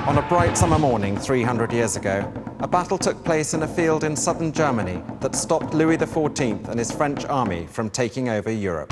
On a bright summer morning 300 years ago, a battle took place in a field in southern Germany that stopped Louis XIV and his French army from taking over Europe.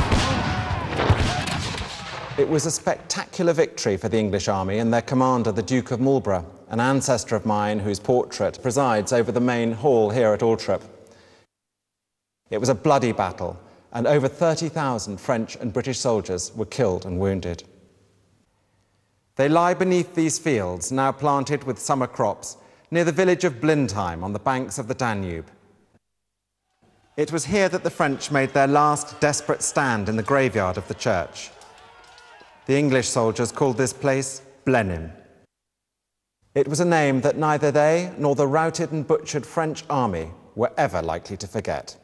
It was a spectacular victory for the English army and their commander, the Duke of Marlborough, an ancestor of mine whose portrait presides over the main hall here at Althorp. It was a bloody battle, and over 30,000 French and British soldiers were killed and wounded. They lie beneath these fields, now planted with summer crops, near the village of Blindheim on the banks of the Danube. It was here that the French made their last desperate stand in the graveyard of the church. The English soldiers called this place Blenheim. It was a name that neither they nor the routed and butchered French army were ever likely to forget.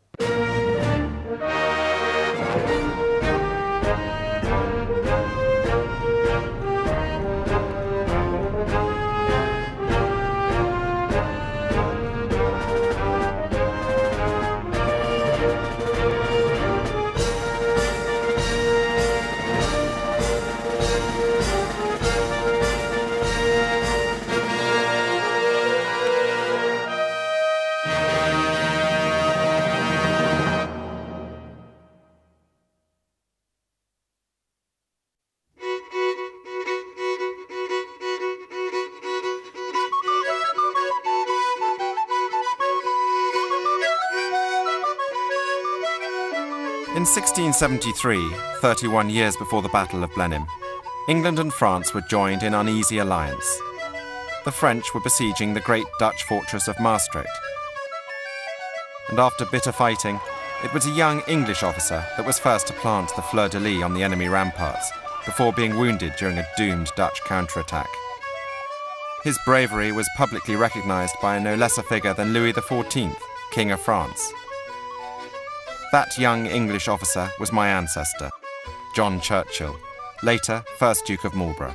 In 1673, 31 years before the Battle of Blenheim, England and France were joined in uneasy alliance. The French were besieging the great Dutch fortress of Maastricht. And after bitter fighting, it was a young English officer that was first to plant the fleur-de-lis on the enemy ramparts before being wounded during a doomed Dutch counterattack. His bravery was publicly recognized by no less a figure than Louis XIV, King of France. That young English officer was my ancestor, John Churchill, later 1st Duke of Marlborough.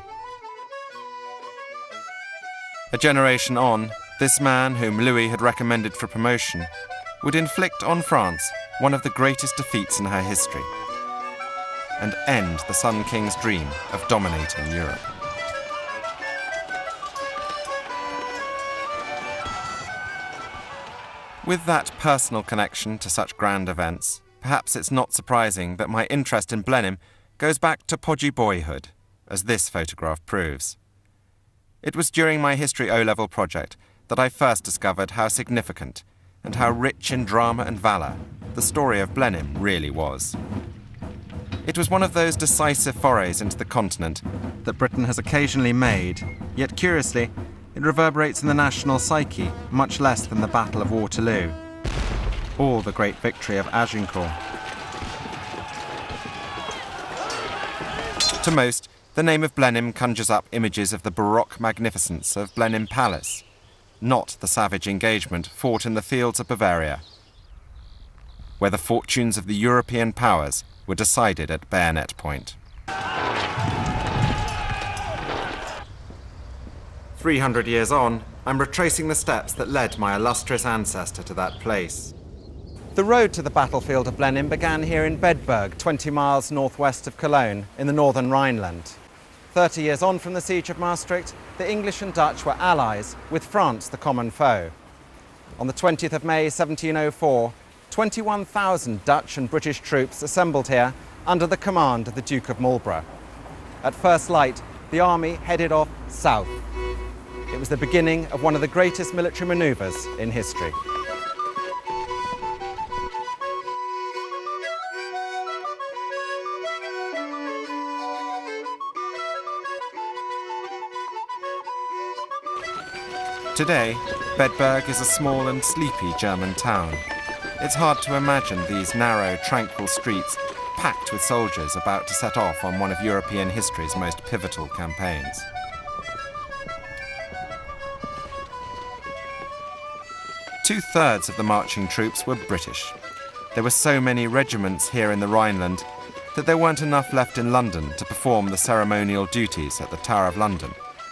A generation on, this man, whom Louis had recommended for promotion, would inflict on France one of the greatest defeats in her history and end the Sun King's dream of dominating Europe. With that personal connection to such grand events, perhaps it's not surprising that my interest in Blenheim goes back to podgy boyhood, as this photograph proves. It was during my History O-Level project that I first discovered how significant and how rich in drama and valour the story of Blenheim really was. It was one of those decisive forays into the continent that Britain has occasionally made, yet curiously, it reverberates in the national psyche much less than the Battle of Waterloo, or the great victory of Agincourt. To most, the name of Blenheim conjures up images of the Baroque magnificence of Blenheim Palace, not the savage engagement fought in the fields of Bavaria, where the fortunes of the European powers were decided at bayonet point. 300 years on, I'm retracing the steps that led my illustrious ancestor to that place. The road to the battlefield of Blenheim began here in Bedburg, 20 miles northwest of Cologne, in the northern Rhineland. 30 years on from the siege of Maastricht, the English and Dutch were allies, with France the common foe. On the 20th of May 1704, 21,000 Dutch and British troops assembled here under the command of the Duke of Marlborough. At first light, the army headed off south. It was the beginning of one of the greatest military manoeuvres in history. Today, Bedburg is a small and sleepy German town. It's hard to imagine these narrow, tranquil streets packed with soldiers about to set off on one of European history's most pivotal campaigns. Two-thirds of the marching troops were British. There were so many regiments here in the Rhineland that there weren't enough left in London to perform the ceremonial duties at the Tower of London.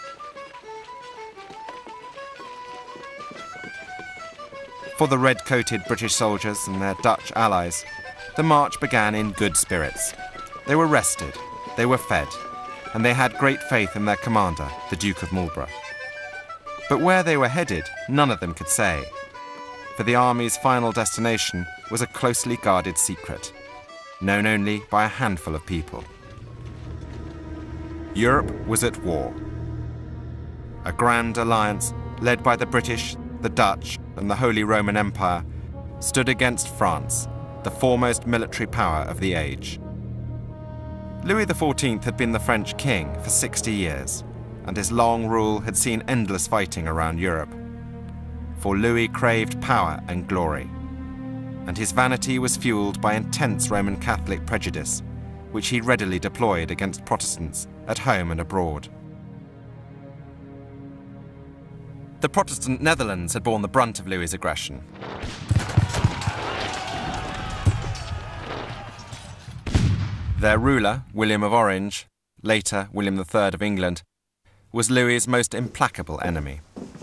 For the red-coated British soldiers and their Dutch allies, the march began in good spirits. They were rested, they were fed, and they had great faith in their commander, the Duke of Marlborough. But where they were headed, none of them could say, for the army's final destination was a closely guarded secret, known only by a handful of people. Europe was at war. A grand alliance led by the British, the Dutch, and the Holy Roman Empire stood against France, the foremost military power of the age. Louis XIV had been the French king for 60 years, and his long rule had seen endless fighting around Europe. For Louis craved power and glory, and his vanity was fueled by intense Roman Catholic prejudice, which he readily deployed against Protestants at home and abroad. The Protestant Netherlands had borne the brunt of Louis's aggression. Their ruler, William of Orange, later William III of England, was Louis's most implacable enemy.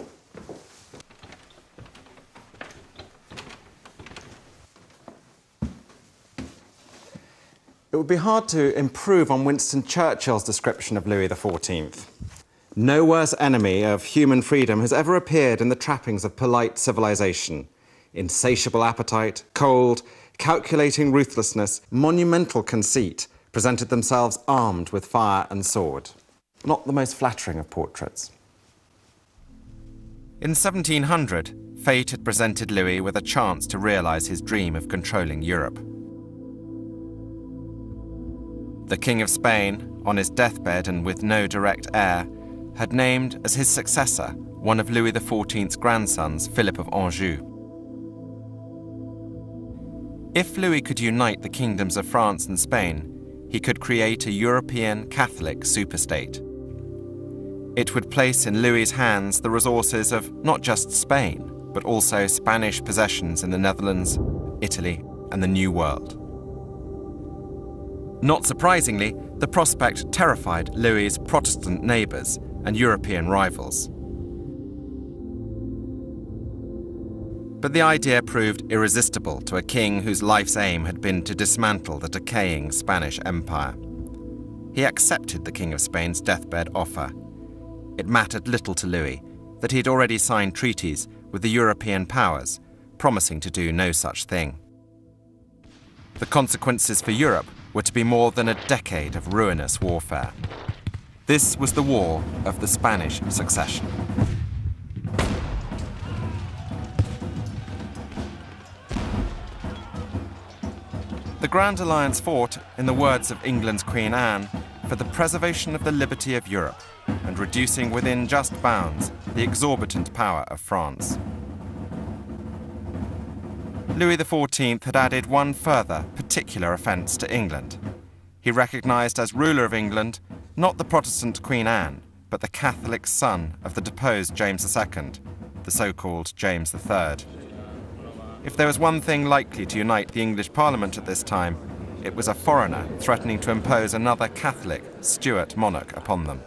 It would be hard to improve on Winston Churchill's description of Louis XIV. No worse enemy of human freedom has ever appeared in the trappings of polite civilization. Insatiable appetite, cold, calculating ruthlessness, monumental conceit presented themselves armed with fire and sword. Not the most flattering of portraits. In 1700, fate had presented Louis with a chance to realize his dream of controlling Europe. The King of Spain, on his deathbed and with no direct heir, had named as his successor one of Louis XIV's grandsons, Philip of Anjou. If Louis could unite the kingdoms of France and Spain, he could create a European Catholic superstate. It would place in Louis's hands the resources of not just Spain, but also Spanish possessions in the Netherlands, Italy, and the New World. Not surprisingly, the prospect terrified Louis's Protestant neighbours and European rivals. But the idea proved irresistible to a king whose life's aim had been to dismantle the decaying Spanish Empire. He accepted the King of Spain's deathbed offer. It mattered little to Louis that he had already signed treaties with the European powers, promising to do no such thing. The consequences for Europe were to be more than a decade of ruinous warfare. This was the War of the Spanish Succession. The Grand Alliance fought, in the words of England's Queen Anne, for the preservation of the liberty of Europe and reducing within just bounds the exorbitant power of France. Louis XIV had added one further particular offence to England. He recognised as ruler of England not the Protestant Queen Anne, but the Catholic son of the deposed James II, the so-called James III. If there was one thing likely to unite the English Parliament at this time, it was a foreigner threatening to impose another Catholic Stuart monarch upon them.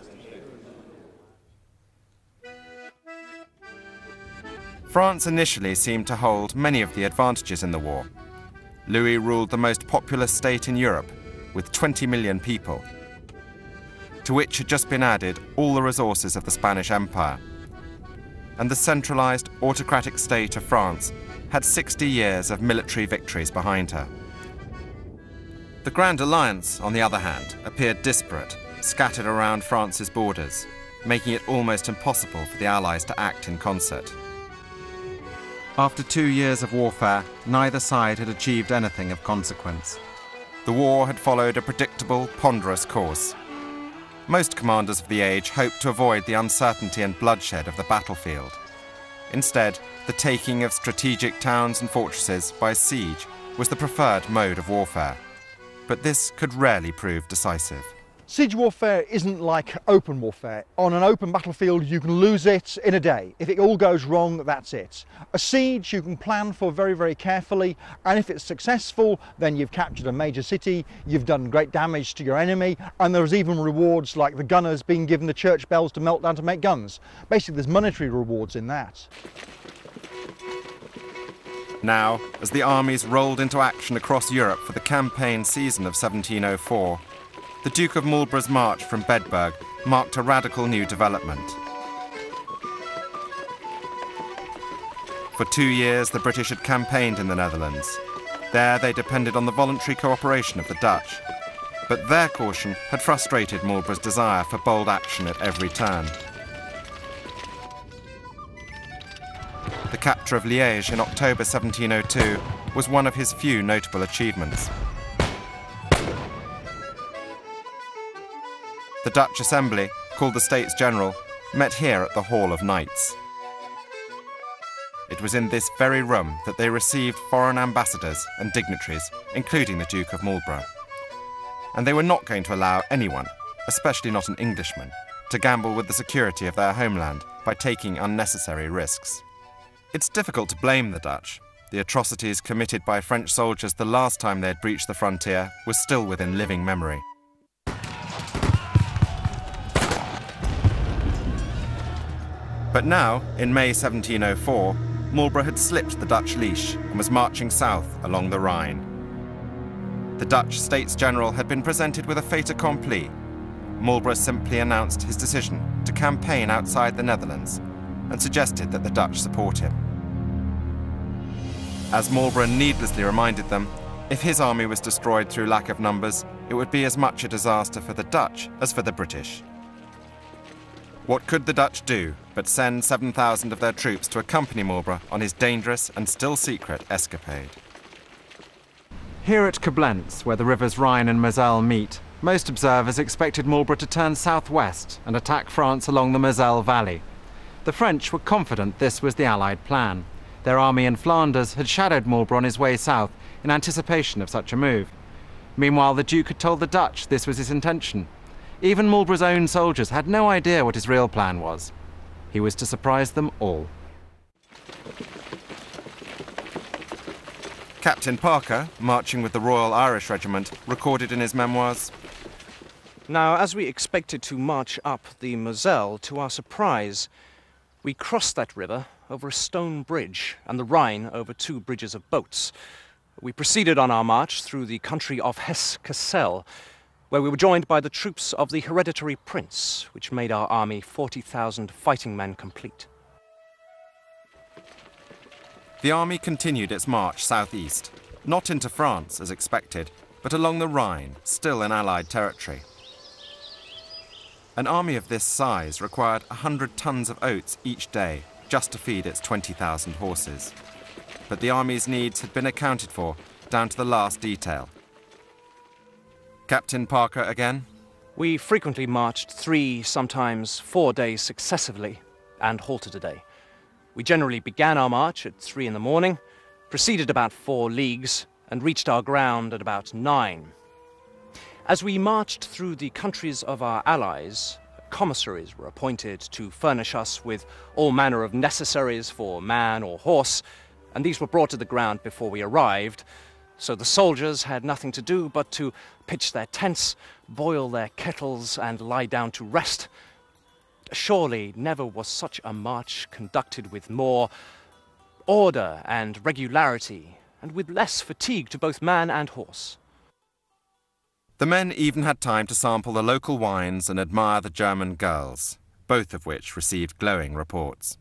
France initially seemed to hold many of the advantages in the war. Louis ruled the most populous state in Europe, with 20 million people, to which had just been added all the resources of the Spanish Empire. And the centralized, autocratic state of France had 60 years of military victories behind her. The Grand Alliance, on the other hand, appeared disparate, scattered around France's borders, making it almost impossible for the Allies to act in concert. After 2 years of warfare, neither side had achieved anything of consequence. The war had followed a predictable, ponderous course. Most commanders of the age hoped to avoid the uncertainty and bloodshed of the battlefield. Instead, the taking of strategic towns and fortresses by siege was the preferred mode of warfare. But this could rarely prove decisive. Siege warfare isn't like open warfare. On an open battlefield, you can lose it in a day. If it all goes wrong, that's it. A siege you can plan for very, very carefully, and if it's successful, then you've captured a major city, you've done great damage to your enemy, and there's even rewards like the gunners being given the church bells to melt down to make guns. Basically, there's monetary rewards in that. Now, as the armies rolled into action across Europe for the campaign season of 1704, the Duke of Marlborough's march from Bedburg marked a radical new development. For 2 years, the British had campaigned in the Netherlands. There, they depended on the voluntary cooperation of the Dutch. But their caution had frustrated Marlborough's desire for bold action at every turn. The capture of Liège in October 1702 was one of his few notable achievements. The Dutch Assembly, called the States General, met here at the Hall of Knights. It was in this very room that they received foreign ambassadors and dignitaries, including the Duke of Marlborough. And they were not going to allow anyone, especially not an Englishman, to gamble with the security of their homeland by taking unnecessary risks. It's difficult to blame the Dutch. The atrocities committed by French soldiers the last time they had breached the frontier was still within living memory. But now, in May 1704, Marlborough had slipped the Dutch leash and was marching south along the Rhine. The Dutch States General had been presented with a fait accompli. Marlborough simply announced his decision to campaign outside the Netherlands and suggested that the Dutch support him. As Marlborough needlessly reminded them, if his army was destroyed through lack of numbers, it would be as much a disaster for the Dutch as for the British. What could the Dutch do but send 7,000 of their troops to accompany Marlborough on his dangerous and still secret escapade? Here at Koblenz, where the rivers Rhine and Moselle meet, most observers expected Marlborough to turn southwest and attack France along the Moselle Valley. The French were confident this was the Allied plan. Their army in Flanders had shadowed Marlborough on his way south in anticipation of such a move. Meanwhile, the Duke had told the Dutch this was his intention. Even Marlborough's own soldiers had no idea what his real plan was. He was to surprise them all. Captain Parker, marching with the Royal Irish Regiment, recorded in his memoirs, "Now, as we expected to march up the Moselle, to our surprise, we crossed that river over a stone bridge and the Rhine over 2 bridges of boats. We proceeded on our march through the country of Hesse-Cassel, where we were joined by the troops of the hereditary prince, which made our army 40,000 fighting men complete." The army continued its march southeast, not into France as expected, but along the Rhine, still in Allied territory. An army of this size required 100 tons of oats each day just to feed its 20,000 horses. But the army's needs had been accounted for down to the last detail. Captain Parker again? We frequently marched 3, sometimes 4 days successively, and halted a day. We generally began our march at 3 in the morning, proceeded about 4 leagues, and reached our ground at about 9. As we marched through the countries of our allies, commissaries were appointed to furnish us with all manner of necessaries for man or horse, and these were brought to the ground before we arrived, so the soldiers had nothing to do but to pitch their tents, boil their kettles, and lie down to rest. Surely never was such a march conducted with more order and regularity, and with less fatigue to both man and horse. The men even had time to sample the local wines and admire the German girls, both of which received glowing reports.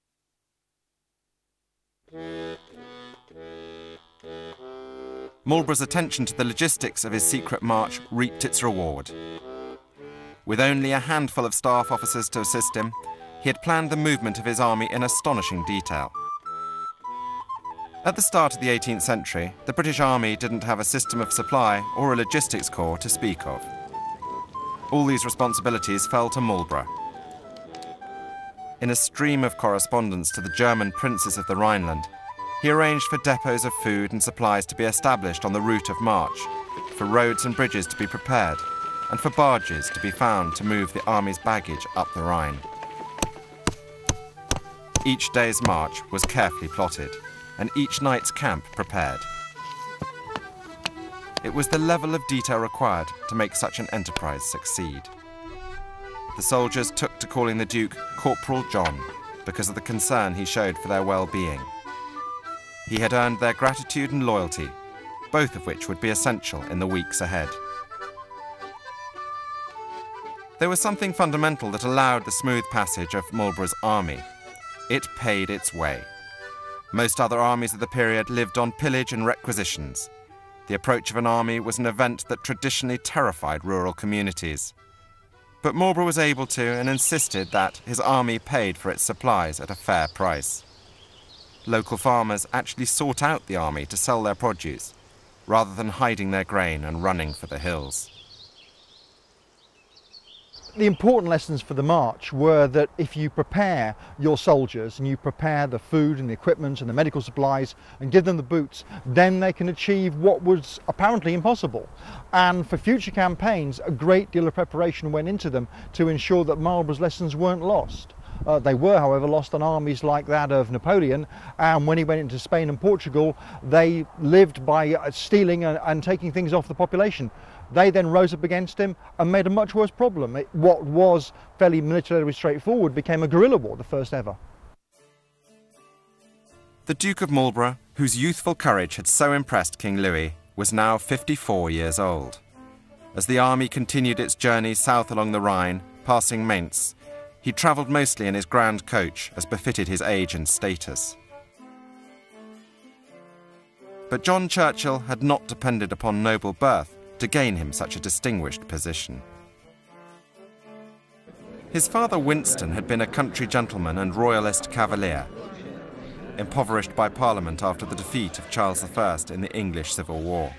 Marlborough's attention to the logistics of his secret march reaped its reward. With only a handful of staff officers to assist him, he had planned the movement of his army in astonishing detail. At the start of the 18th century, the British Army didn't have a system of supply or a logistics corps to speak of. All these responsibilities fell to Marlborough. In a stream of correspondence to the German princes of the Rhineland, he arranged for depots of food and supplies to be established on the route of march, for roads and bridges to be prepared, and for barges to be found to move the army's baggage up the Rhine. Each day's march was carefully plotted, and each night's camp prepared. It was the level of detail required to make such an enterprise succeed. The soldiers took to calling the Duke Corporal John because of the concern he showed for their well-being. He had earned their gratitude and loyalty, both of which would be essential in the weeks ahead. There was something fundamental that allowed the smooth passage of Marlborough's army. It paid its way. Most other armies of the period lived on pillage and requisitions. The approach of an army was an event that traditionally terrified rural communities. But Marlborough was able to and insisted that his army paid for its supplies at a fair price. Local farmers actually sought out the army to sell their produce, rather than hiding their grain and running for the hills. The important lessons for the march were that if you prepare your soldiers and you prepare the food and the equipment and the medical supplies and give them the boots, then they can achieve what was apparently impossible. And for future campaigns, a great deal of preparation went into them to ensure that Marlborough's lessons weren't lost. They were, however, lost on armies like that of Napoleon, and when he went into Spain and Portugal, they lived by stealing and taking things off the population. They then rose up against him and made a much worse problem. What was fairly militarily straightforward became a guerrilla war, the first ever. The Duke of Marlborough, whose youthful courage had so impressed King Louis, was now 54 years old. As the army continued its journey south along the Rhine, passing Mainz, he travelled mostly in his grand coach, as befitted his age and status. But John Churchill had not depended upon noble birth to gain him such a distinguished position. His father Winston had been a country gentleman and royalist cavalier, impoverished by Parliament after the defeat of Charles I in the English Civil War.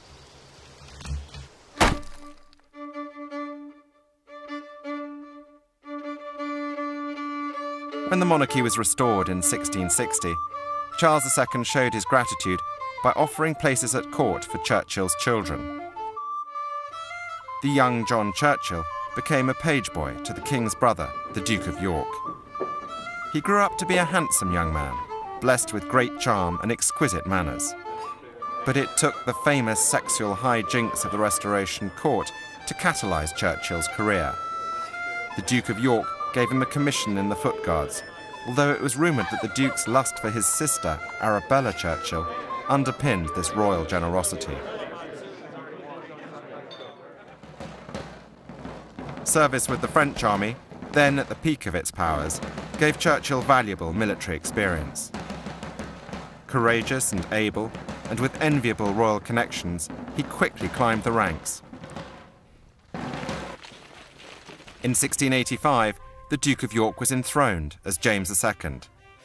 When the monarchy was restored in 1660, Charles II showed his gratitude by offering places at court for Churchill's children. The young John Churchill became a page boy to the King's brother, the Duke of York. He grew up to be a handsome young man, blessed with great charm and exquisite manners. But it took the famous sexual high-jinks of the Restoration court to catalyse Churchill's career. The Duke of York gave him a commission in the Foot Guards, although it was rumoured that the Duke's lust for his sister, Arabella Churchill, underpinned this royal generosity. Service with the French army, then at the peak of its powers, gave Churchill valuable military experience. Courageous and able, and with enviable royal connections, he quickly climbed the ranks. In 1685, the Duke of York was enthroned as James II.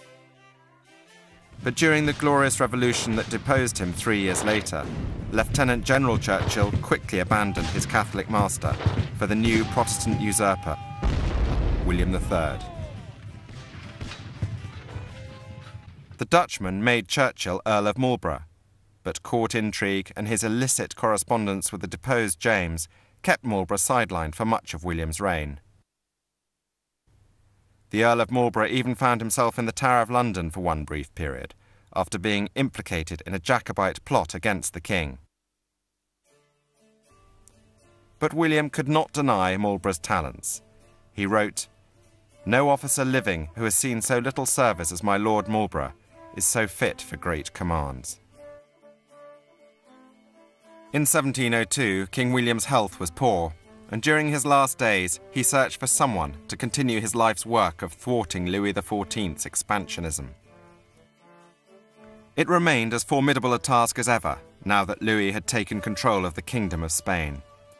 But during the Glorious Revolution that deposed him 3 years later, Lieutenant General Churchill quickly abandoned his Catholic master for the new Protestant usurper, William III. The Dutchman made Churchill Earl of Marlborough, but court intrigue and his illicit correspondence with the deposed James kept Marlborough sidelined for much of William's reign. The Earl of Marlborough even found himself in the Tower of London for one brief period, after being implicated in a Jacobite plot against the king. But William could not deny Marlborough's talents. He wrote, "No officer living who has seen so little service as my Lord Marlborough is so fit for great commands." In 1702, King William's health was poor, and during his last days, he searched for someone to continue his life's work of thwarting Louis XIV's expansionism. It remained as formidable a task as ever, now that Louis had taken control of the Kingdom of Spain.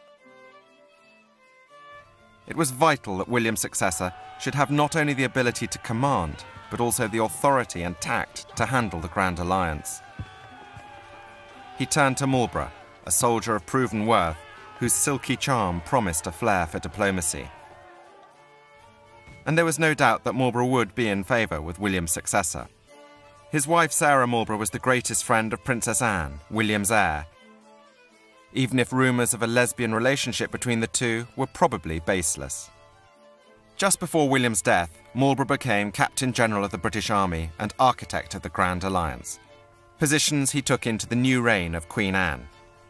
It was vital that William's successor should have not only the ability to command, but also the authority and tact to handle the Grand Alliance. He turned to Marlborough, a soldier of proven worth, whose silky charm promised a flair for diplomacy. And there was no doubt that Marlborough would be in favour with William's successor. His wife Sarah Marlborough was the greatest friend of Princess Anne, William's heir, even if rumours of a lesbian relationship between the two were probably baseless. Just before William's death, Marlborough became Captain General of the British Army and architect of the Grand Alliance, positions he took into the new reign of Queen Anne.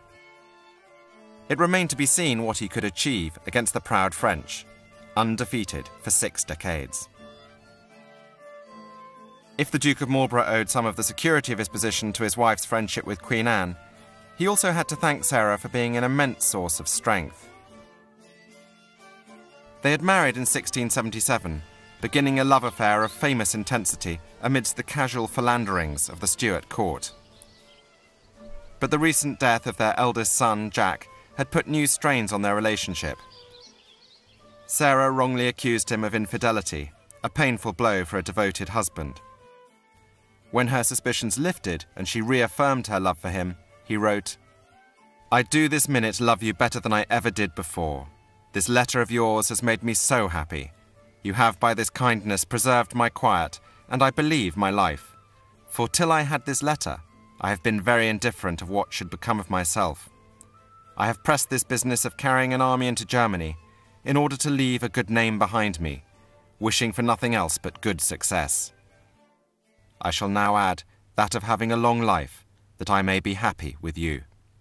It remained to be seen what he could achieve against the proud French, undefeated for 6 decades. If the Duke of Marlborough owed some of the security of his position to his wife's friendship with Queen Anne, he also had to thank Sarah for being an immense source of strength. They had married in 1677, beginning a love affair of famous intensity amidst the casual philanderings of the Stuart court. But the recent death of their eldest son, Jack, had put new strains on their relationship. Sarah wrongly accused him of infidelity, a painful blow for a devoted husband. When her suspicions lifted and she reaffirmed her love for him, he wrote, "I do this minute love you better than I ever did before. This letter of yours has made me so happy. You have by this kindness preserved my quiet, and I believe my life. For till I had this letter, I have been very indifferent of what should become of myself. I have pressed this business of carrying an army into Germany in order to leave a good name behind me, wishing for nothing else but good success. I shall now add that of having a long life, that I may be happy with you."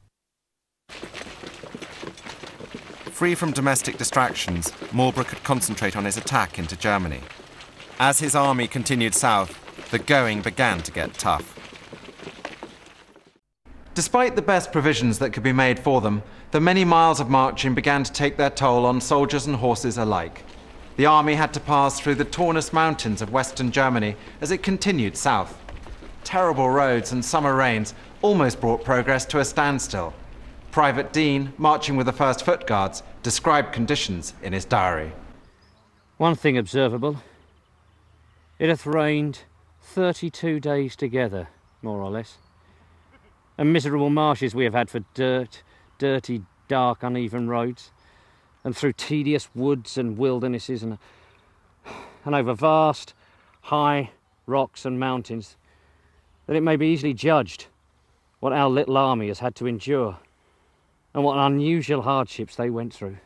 Free from domestic distractions, Marlborough could concentrate on his attack into Germany. As his army continued south, the going began to get tough. Despite the best provisions that could be made for them, the many miles of marching began to take their toll on soldiers and horses alike. The army had to pass through the Taunus mountains of western Germany as it continued south. Terrible roads and summer rains almost brought progress to a standstill. Private Dean, marching with the 1st Foot Guards, described conditions in his diary. "One thing observable. It hath rained 32 days together, more or less. And miserable marshes we have had for dirty, dark, uneven roads, and through tedious woods and wildernesses, and over vast, high rocks and mountains, that it may be easily judged what our little army has had to endure, and what unusual hardships they went through."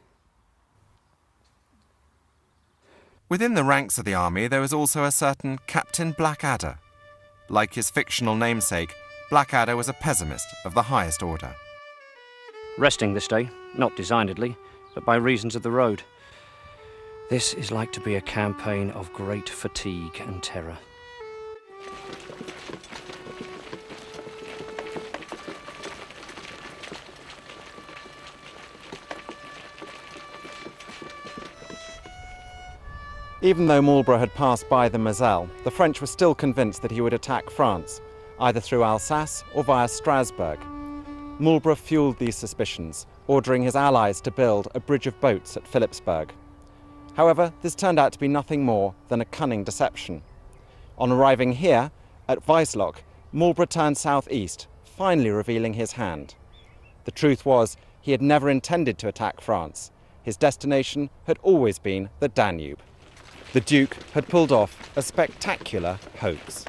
Within the ranks of the army, there was also a certain Captain Blackadder. Like his fictional namesake, Blackadder was a pessimist of the highest order. "Resting this day, not designedly, but by reasons of the road. This is like to be a campaign of great fatigue and terror." Even though Marlborough had passed by the Moselle, the French were still convinced that he would attack France, either through Alsace or via Strasbourg. Marlborough fueled these suspicions, ordering his allies to build a bridge of boats at Philipsburg. However, this turned out to be nothing more than a cunning deception. On arriving here, at Weissloch, Marlborough turned southeast, finally revealing his hand. The truth was, he had never intended to attack France. His destination had always been the Danube. The Duke had pulled off a spectacular hoax.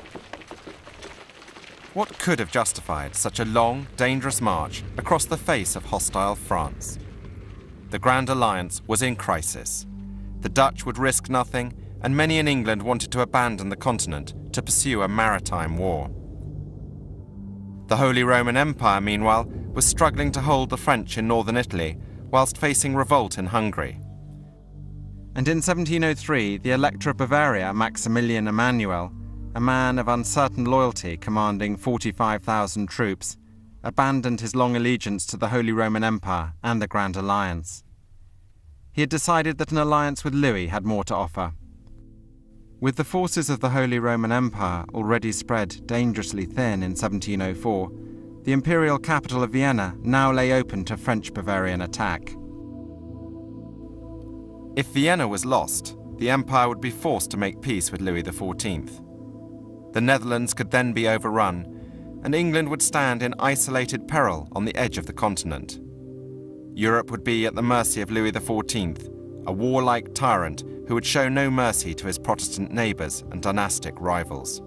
What could have justified such a long, dangerous march across the face of hostile France? The Grand Alliance was in crisis. The Dutch would risk nothing, and many in England wanted to abandon the continent to pursue a maritime war. The Holy Roman Empire, meanwhile, was struggling to hold the French in northern Italy, whilst facing revolt in Hungary. And in 1703, the Elector of Bavaria, Maximilian Emanuel, a man of uncertain loyalty commanding 45,000 troops, abandoned his long allegiance to the Holy Roman Empire and the Grand Alliance. He had decided that an alliance with Louis had more to offer. With the forces of the Holy Roman Empire already spread dangerously thin in 1704, the imperial capital of Vienna now lay open to French-Bavarian attack. If Vienna was lost, the empire would be forced to make peace with Louis XIV. The Netherlands could then be overrun, and England would stand in isolated peril on the edge of the continent. Europe would be at the mercy of Louis XIV, a warlike tyrant who would show no mercy to his Protestant neighbours and dynastic rivals.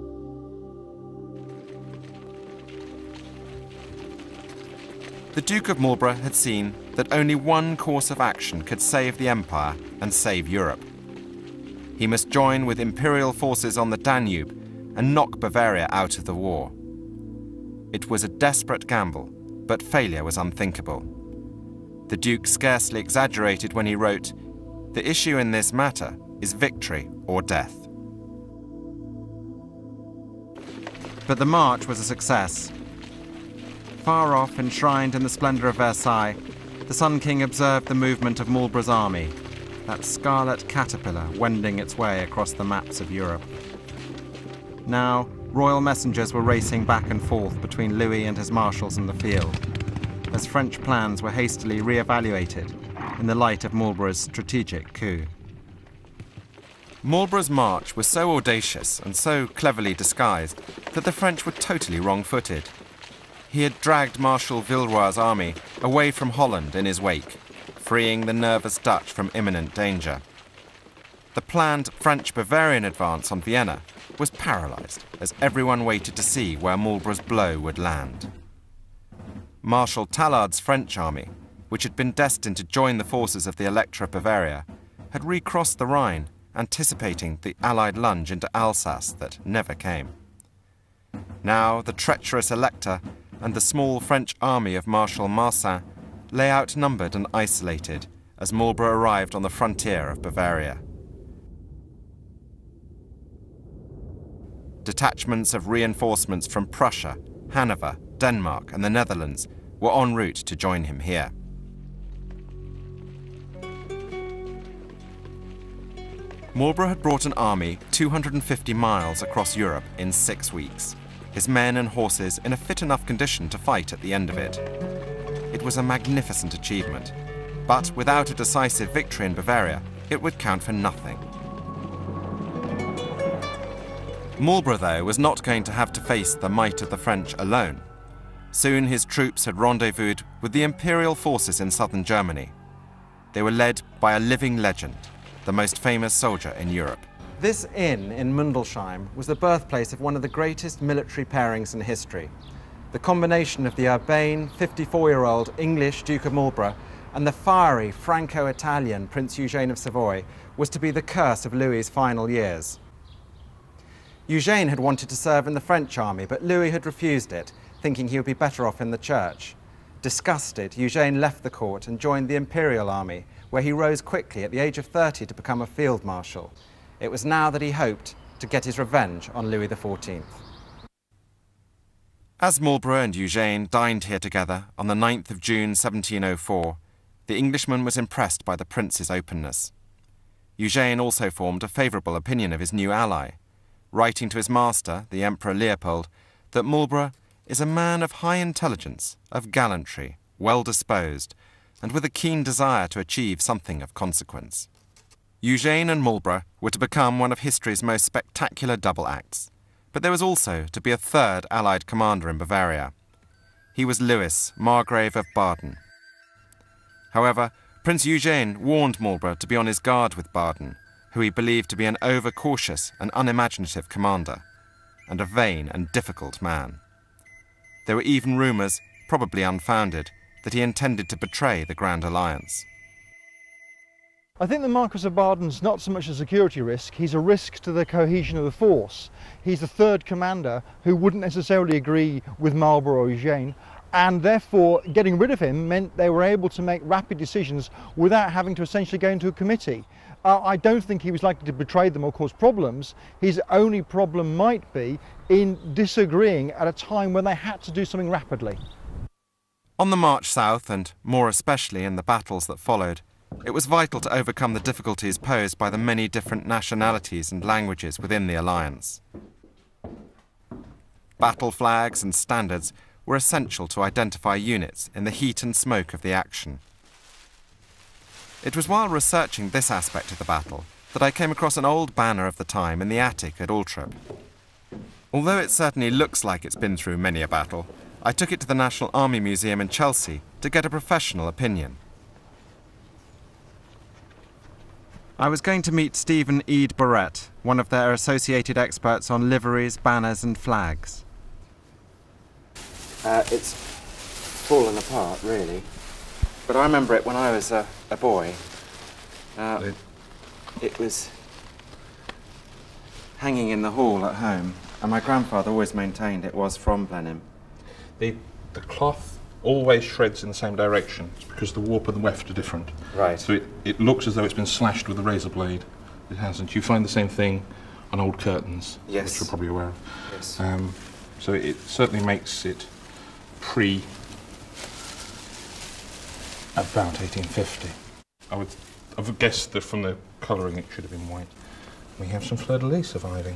The Duke of Marlborough had seen that only one course of action could save the empire and save Europe. He must join with imperial forces on the Danube and knock Bavaria out of the war. It was a desperate gamble, but failure was unthinkable. The Duke scarcely exaggerated when he wrote, "The issue in this matter is victory or death." But the march was a success. Far off, enshrined in the splendour of Versailles, the Sun King observed the movement of Marlborough's army. that scarlet caterpillar wending its way across the maps of Europe. Now, royal messengers were racing back and forth between Louis and his marshals in the field, as French plans were hastily re-evaluated in the light of Marlborough's strategic coup. Marlborough's march was so audacious and so cleverly disguised that the French were totally wrong-footed. He had dragged Marshal Villeroy's army away from Holland in his wake, freeing the nervous Dutch from imminent danger. The planned French-Bavarian advance on Vienna was paralysed as everyone waited to see where Marlborough's blow would land. Marshal Tallard's French army, which had been destined to join the forces of the Elector of Bavaria, had recrossed the Rhine, anticipating the Allied lunge into Alsace that never came. Now the treacherous Elector and the small French army of Marshal Marsin lay outnumbered and isolated as Marlborough arrived on the frontier of Bavaria. Detachments of reinforcements from Prussia, Hanover, Denmark and the Netherlands were en route to join him here. Marlborough had brought an army 250 miles across Europe in 6 weeks, his men and horses in a fit enough condition to fight at the end of it. It was a magnificent achievement, but without a decisive victory in Bavaria, it would count for nothing. Marlborough, though, was not going to have to face the might of the French alone. Soon his troops had rendezvoused with the imperial forces in southern Germany. They were led by a living legend, the most famous soldier in Europe. This inn in Mundelsheim was the birthplace of one of the greatest military pairings in history. The combination of the urbane, 54-year-old English Duke of Marlborough and the fiery Franco-Italian Prince Eugène of Savoy was to be the curse of Louis's final years. Eugène had wanted to serve in the French army, but Louis had refused it, thinking he would be better off in the church. Disgusted, Eugène left the court and joined the imperial army, where he rose quickly at the age of 30 to become a field marshal. It was now that he hoped to get his revenge on Louis XIV. As Marlborough and Eugène dined here together on the 9th of June 1704, the Englishman was impressed by the prince's openness. Eugène also formed a favourable opinion of his new ally, writing to his master, the Emperor Leopold, that Marlborough is a man of high intelligence, of gallantry, well-disposed, and with a keen desire to achieve something of consequence. Eugène and Marlborough were to become one of history's most spectacular double acts, but there was also to be a third Allied commander in Bavaria. He was Louis, Margrave of Baden. However, Prince Eugène warned Marlborough to be on his guard with Baden, who he believed to be an over-cautious and unimaginative commander, and a vain and difficult man. There were even rumours, probably unfounded, that he intended to betray the Grand Alliance. I think the Marquis of Baden's not so much a security risk, he's a risk to the cohesion of the force. He's the third commander who wouldn't necessarily agree with Marlborough or Eugène, and therefore getting rid of him meant they were able to make rapid decisions without having to essentially go into a committee. I don't think he was likely to betray them or cause problems. His only problem might be in disagreeing at a time when they had to do something rapidly. On the march south, and more especially in the battles that followed, it was vital to overcome the difficulties posed by the many different nationalities and languages within the alliance. Battle flags and standards were essential to identify units in the heat and smoke of the action. It was while researching this aspect of the battle that I came across an old banner of the time in the attic at Altrip. Although it certainly looks like it's been through many a battle, I took it to the National Army Museum in Chelsea to get a professional opinion. I was going to meet Stephen Ede Barrett, one of their associated experts on liveries, banners and flags. It's fallen apart, really. But I remember it when I was a boy. It was hanging in the hall at home, and my grandfather always maintained it was from Blenheim. The cloth always shreds in the same direction. It's because the warp and the weft are different. Right. So it looks as though it's been slashed with a razor blade. It hasn't. You find the same thing on old curtains, yes, which you're probably aware of. Yes. So it certainly makes it about 1850. I would I've guessed that from the colouring it should have been white. We have some fleur-de-lis surviving.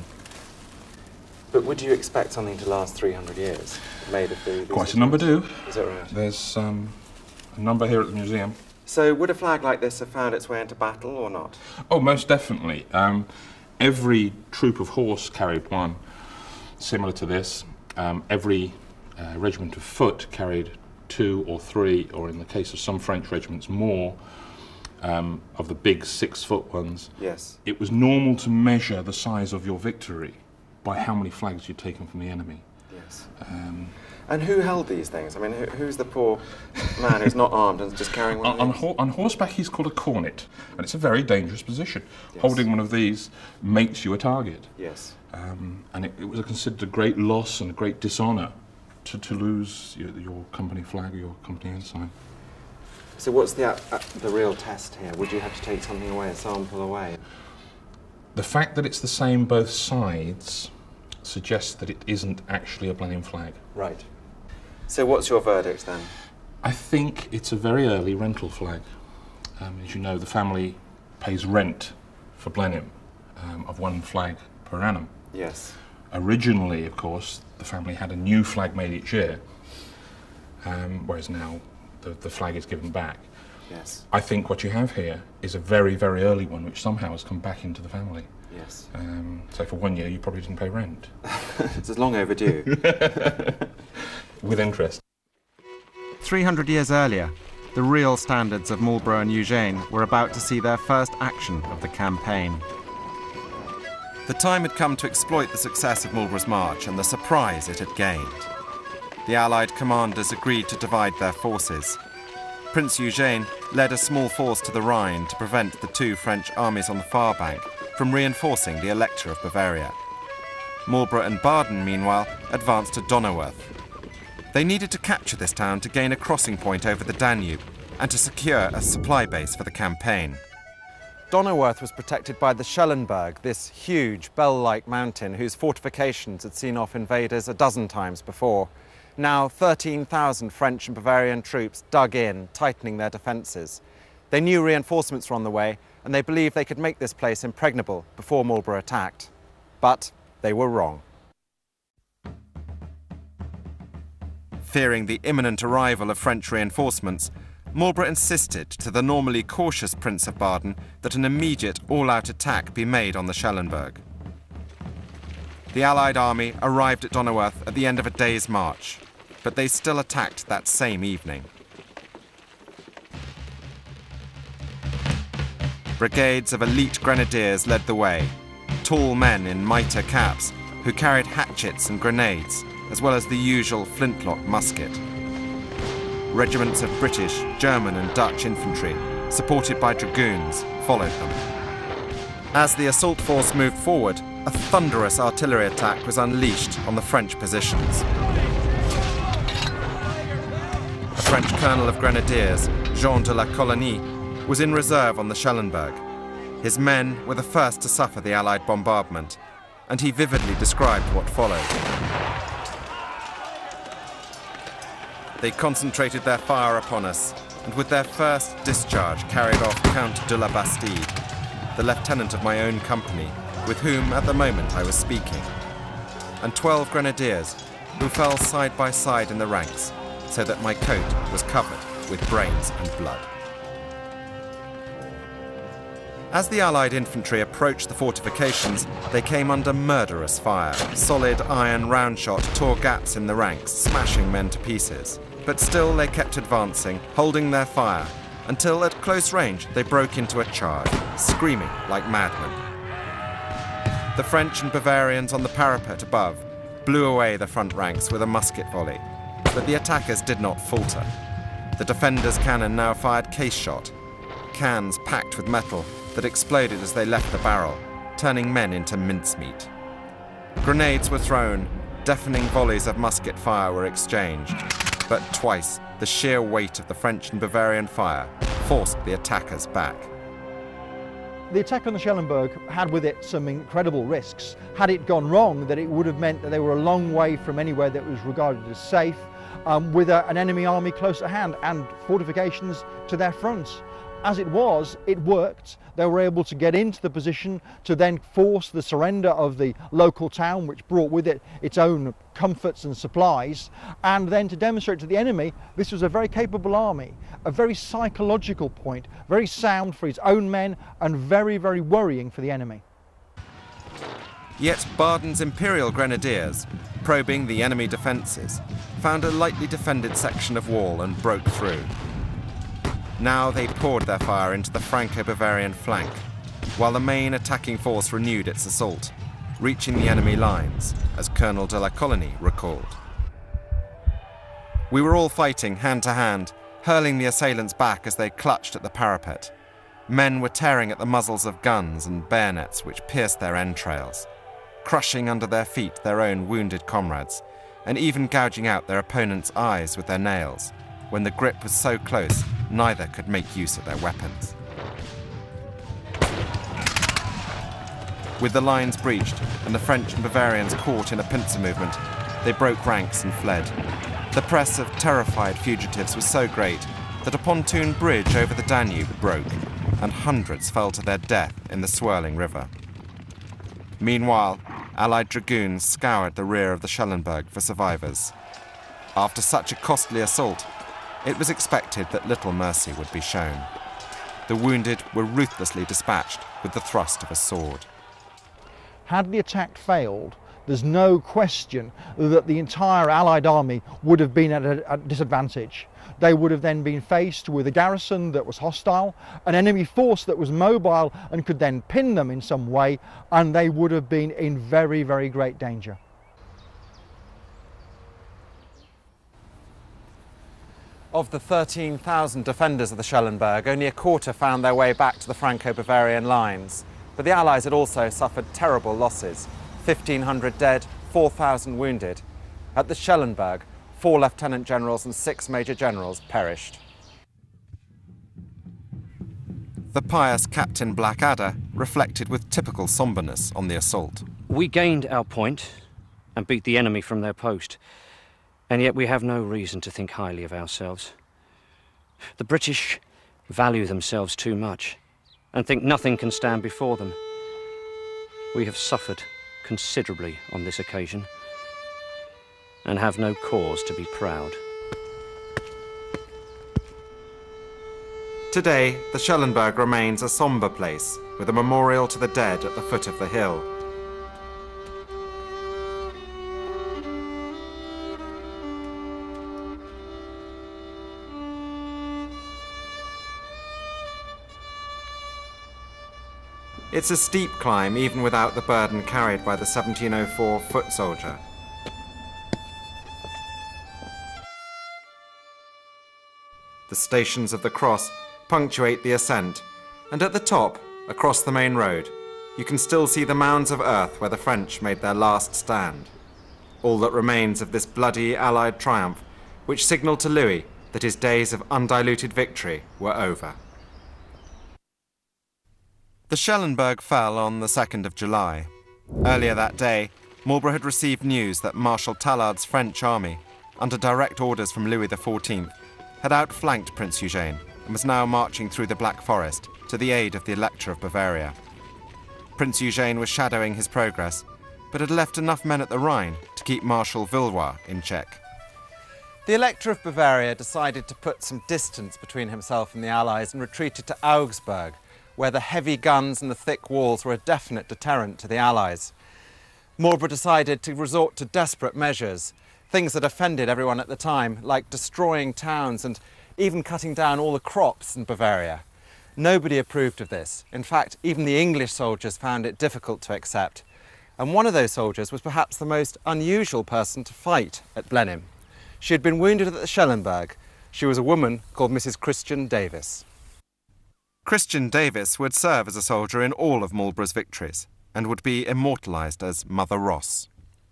But would you expect something to last 300 years, made of these? Quite a number do. Is that right? There's a number here at the museum. So would a flag like this have found its way into battle or not? Oh, most definitely. Every troop of horse carried one similar to this. Every regiment of foot carried 2 or 3, or in the case of some French regiments, more of the big 6-foot ones. Yes. It was normal to measure the size of your victory by how many flags you'd taken from the enemy. Yes. And who held these things? I mean, who's the poor man who's not armed and just carrying one of these? On horseback, he's called a cornet, and it's a very dangerous position. Yes. Holding one of these makes you a target. Yes. And it was considered a great loss and a great dishonour to lose your company flag or your company ensign. So what's the real test here? Would you have to take something away, a sample away? The fact that it's the same both sides suggests that it isn't actually a Blenheim flag. Right. So what's your verdict then? I think it's a very early rental flag. As you know, the family pays rent for Blenheim of 1 flag per annum. Yes. Originally, of course, the family had a new flag made each year, whereas now the flag is given back. Yes. I think what you have here is a very, very early one, which somehow has come back into the family. Yes. So for 1 year, you probably didn't pay rent. It's long overdue. With interest. 300 years earlier, the real standards of Marlborough and Eugene were about to see their first action of the campaign. The time had come to exploit the success of Marlborough's march and the surprise it had gained. The Allied commanders agreed to divide their forces. Prince Eugene led a small force to the Rhine to prevent the 2 French armies on the far bank from reinforcing the Elector of Bavaria. Marlborough and Baden, meanwhile, advanced to Donauwörth. They needed to capture this town to gain a crossing point over the Danube and to secure a supply base for the campaign. Donauwörth was protected by the Schellenberg, this huge bell-like mountain whose fortifications had seen off invaders a dozen times before. Now 13,000 French and Bavarian troops dug in, tightening their defences. They knew reinforcements were on the way, and they believed they could make this place impregnable before Marlborough attacked. But they were wrong. Fearing the imminent arrival of French reinforcements, Marlborough insisted to the normally cautious Prince of Baden that an immediate all-out attack be made on the Schellenberg. The Allied army arrived at Donauwörth at the end of a day's march, but they still attacked that same evening. Brigades of elite grenadiers led the way, tall men in mitre caps who carried hatchets and grenades, as well as the usual flintlock musket. Regiments of British, German and Dutch infantry, supported by dragoons, followed them. As the assault force moved forward, a thunderous artillery attack was unleashed on the French positions. A French colonel of grenadiers, Jean de la Colonie, was in reserve on the Schellenberg. His men were the first to suffer the Allied bombardment, and he vividly described what followed. They concentrated their fire upon us, and with their first discharge carried off Count de la Bastide, the lieutenant of my own company, with whom at the moment I was speaking, and 12 grenadiers, who fell side by side in the ranks, so that my coat was covered with brains and blood. As the Allied infantry approached the fortifications, they came under murderous fire. Solid iron round shot tore gaps in the ranks, smashing men to pieces. But still they kept advancing, holding their fire, until at close range they broke into a charge, screaming like madmen. The French and Bavarians on the parapet above blew away the front ranks with a musket volley, but the attackers did not falter. The defenders' cannon now fired case shot, cans packed with metal that exploded as they left the barrel, turning men into mincemeat. Grenades were thrown, deafening volleys of musket fire were exchanged, but twice the sheer weight of the French and Bavarian fire forced the attackers back. The attack on the Schellenberg had with it some incredible risks. Had it gone wrong, that it would have meant that they were a long way from anywhere that was regarded as safe, with an enemy army close at hand and fortifications to their front. As it was, it worked. They were able to get into the position to then force the surrender of the local town, which brought with it its own comforts and supplies, and then to demonstrate to the enemy this was a very capable army, a very psychological point, very sound for its own men and very, very worrying for the enemy. Yet Baden's Imperial Grenadiers, probing the enemy defences, found a lightly defended section of wall and broke through. Now they poured their fire into the Franco-Bavarian flank, while the main attacking force renewed its assault, reaching the enemy lines, as Colonel de la Coligny recalled. We were all fighting hand to hand, hurling the assailants back as they clutched at the parapet. Men were tearing at the muzzles of guns and bayonets which pierced their entrails, crushing under their feet their own wounded comrades, and even gouging out their opponents' eyes with their nails. When the grip was so close, neither could make use of their weapons. With the lines breached and the French and Bavarians caught in a pincer movement, they broke ranks and fled. The press of terrified fugitives was so great that a pontoon bridge over the Danube broke, and hundreds fell to their death in the swirling river. Meanwhile, Allied dragoons scoured the rear of the Schellenberg for survivors. After such a costly assault, it was expected that little mercy would be shown. The wounded were ruthlessly dispatched with the thrust of a sword. Had the attack failed, there's no question that the entire Allied army would have been at a disadvantage. They would have then been faced with a garrison that was hostile, an enemy force that was mobile and could then pin them in some way, and they would have been in very, very great danger. Of the 13,000 defenders of the Schellenberg, only a quarter found their way back to the Franco-Bavarian lines. But the Allies had also suffered terrible losses: 1,500 dead, 4,000 wounded. At the Schellenberg, 4 lieutenant generals and 6 major generals perished. The pious Captain Blackadder reflected with typical somberness on the assault. We gained our point and beat the enemy from their post, and yet we have no reason to think highly of ourselves. The British value themselves too much and think nothing can stand before them. We have suffered considerably on this occasion and have no cause to be proud. Today, the Schellenberg remains a sombre place, with a memorial to the dead at the foot of the hill. It's a steep climb even without the burden carried by the 1704 foot soldier. The stations of the cross punctuate the ascent, and at the top, across the main road, you can still see the mounds of earth where the French made their last stand. All that remains of this bloody Allied triumph, which signalled to Louis that his days of undiluted victory were over. The Schellenberg fell on the 2nd of July. Earlier that day, Marlborough had received news that Marshal Tallard's French army, under direct orders from Louis XIV, had outflanked Prince Eugene and was now marching through the Black Forest to the aid of the Elector of Bavaria. Prince Eugene was shadowing his progress, but had left enough men at the Rhine to keep Marshal Villeroy in check. The Elector of Bavaria decided to put some distance between himself and the Allies and retreated to Augsburg, where the heavy guns and the thick walls were a definite deterrent to the Allies. Marlborough decided to resort to desperate measures, things that offended everyone at the time, like destroying towns and even cutting down all the crops in Bavaria. Nobody approved of this. In fact, even the English soldiers found it difficult to accept. And one of those soldiers was perhaps the most unusual person to fight at Blenheim. She had been wounded at the Schellenberg. She was a woman called Mrs. Christian Davis. Christian Davis would serve as a soldier in all of Marlborough's victories and would be immortalised as Mother Ross.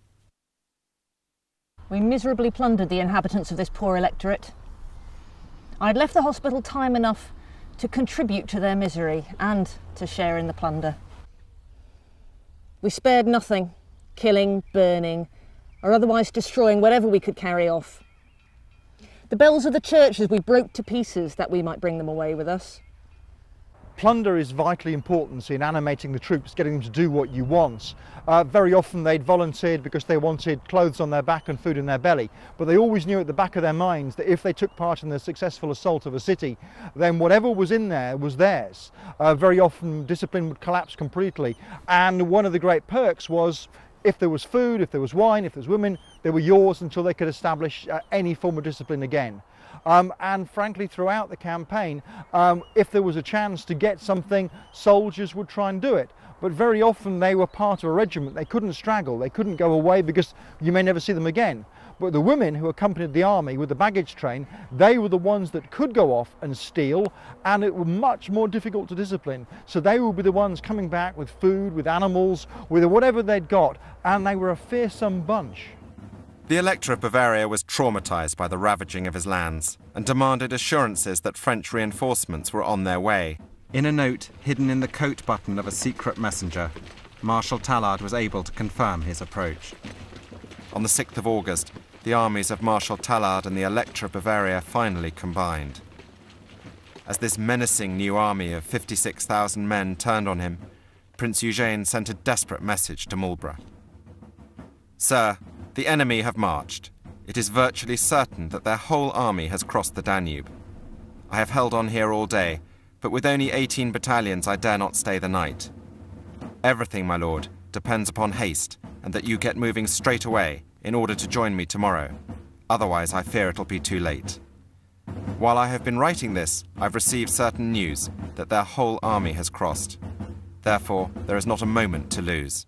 We miserably plundered the inhabitants of this poor electorate. I'd left the hospital time enough to contribute to their misery and to share in the plunder. We spared nothing, killing, burning, or otherwise destroying whatever we could carry off. The bells of the churches we broke to pieces that we might bring them away with us. Plunder is vitally important in animating the troops, getting them to do what you want. Very often they'd volunteered because they wanted clothes on their back and food in their belly, but they always knew at the back of their minds that if they took part in the successful assault of a city, then whatever was in there was theirs. Very often discipline would collapse completely, and one of the great perks was if there was food, if there was wine, if there was women, they were yours until they could establish any form of discipline again. And frankly, throughout the campaign, if there was a chance to get something, soldiers would try and do it. But very often they were part of a regiment. They couldn't straggle, they couldn't go away because you may never see them again. But the women who accompanied the army with the baggage train, they were the ones that could go off and steal, and it was much more difficult to discipline. So they would be the ones coming back with food, with animals, with whatever they'd got, and they were a fearsome bunch. The Elector of Bavaria was traumatized by the ravaging of his lands and demanded assurances that French reinforcements were on their way. In a note hidden in the coat button of a secret messenger, Marshal Tallard was able to confirm his approach. On the 6th of August, the armies of Marshal Tallard and the Elector of Bavaria finally combined. As this menacing new army of 56,000 men turned on him, Prince Eugene sent a desperate message to Marlborough. "Sir, the enemy have marched. It is virtually certain that their whole army has crossed the Danube. I have held on here all day, but with only 18 battalions I dare not stay the night. Everything, my lord, depends upon haste, and that you get moving straight away in order to join me tomorrow. Otherwise I fear it'll be too late. While I have been writing this, I've received certain news that their whole army has crossed. Therefore, there is not a moment to lose."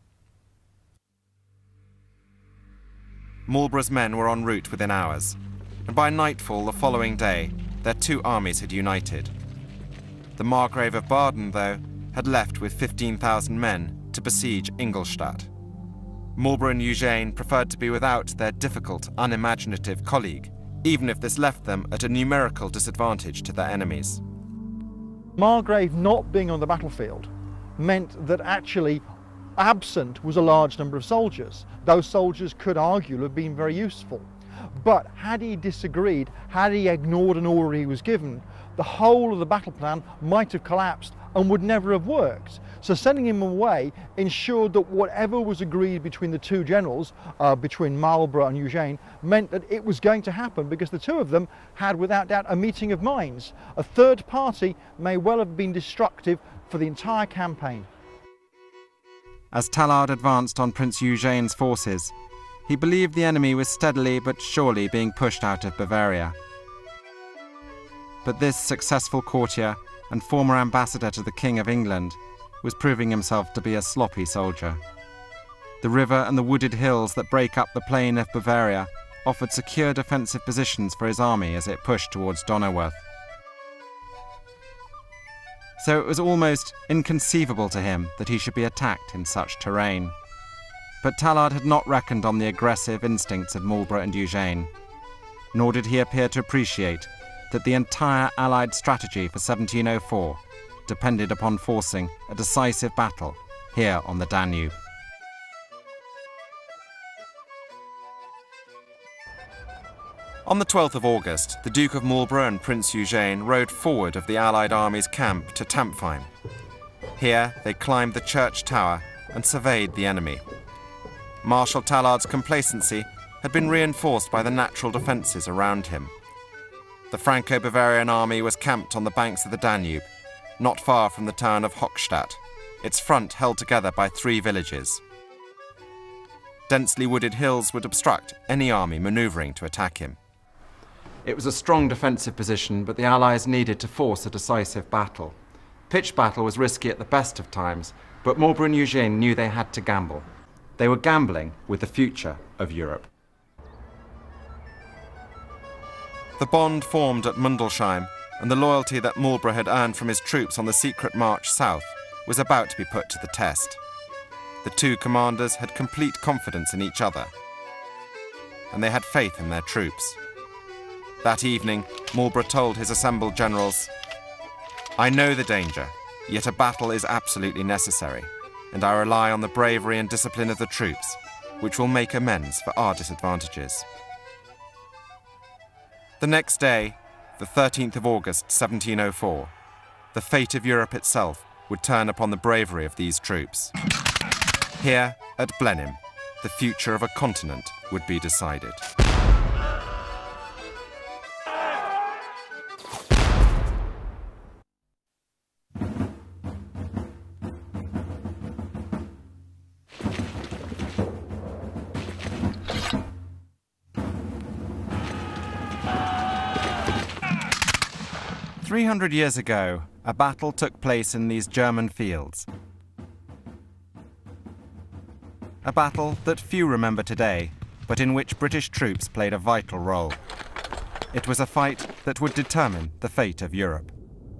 Marlborough's men were en route within hours, and by nightfall the following day, their two armies had united. The Margrave of Baden, though, had left with 15,000 men to besiege Ingolstadt. Marlborough and Eugene preferred to be without their difficult, unimaginative colleague, even if this left them at a numerical disadvantage to their enemies. Margrave not being on the battlefield meant that actually absent was a large number of soldiers. Those soldiers could arguably have been very useful. But had he disagreed, had he ignored an order he was given, the whole of the battle plan might have collapsed and would never have worked. So sending him away ensured that whatever was agreed between the two generals, between Marlborough and Eugene, meant that it was going to happen because the two of them had without doubt a meeting of minds. A third party may well have been destructive for the entire campaign. As Tallard advanced on Prince Eugene's forces, he believed the enemy was steadily but surely being pushed out of Bavaria. But this successful courtier and former ambassador to the King of England was proving himself to be a sloppy soldier. The river and the wooded hills that break up the plain of Bavaria offered secure defensive positions for his army as it pushed towards Donauwörth. So it was almost inconceivable to him that he should be attacked in such terrain. But Tallard had not reckoned on the aggressive instincts of Marlborough and Eugene, nor did he appear to appreciate that the entire Allied strategy for 1704 depended upon forcing a decisive battle here on the Danube. On the 12th of August, the Duke of Marlborough and Prince Eugene rode forward of the Allied army's camp to Tampfheim. Here they climbed the church tower and surveyed the enemy. Marshal Tallard's complacency had been reinforced by the natural defences around him. The Franco-Bavarian army was camped on the banks of the Danube, not far from the town of Hochstadt, its front held together by 3 villages. Densely wooded hills would obstruct any army manoeuvring to attack him. It was a strong defensive position, but the Allies needed to force a decisive battle. Pitched battle was risky at the best of times, but Marlborough and Eugene knew they had to gamble. They were gambling with the future of Europe. The bond formed at Mundelsheim and the loyalty that Marlborough had earned from his troops on the secret march south was about to be put to the test. The two commanders had complete confidence in each other, and they had faith in their troops. That evening, Marlborough told his assembled generals, "I know the danger, yet a battle is absolutely necessary, and I rely on the bravery and discipline of the troops, which will make amends for our disadvantages." The next day, the 13th of August, 1704, the fate of Europe itself would turn upon the bravery of these troops. Here, at Blenheim, the future of a continent would be decided. "300 years ago, a battle took place in these German fields. A battle that few remember today, but in which British troops played a vital role. It was a fight that would determine the fate of Europe."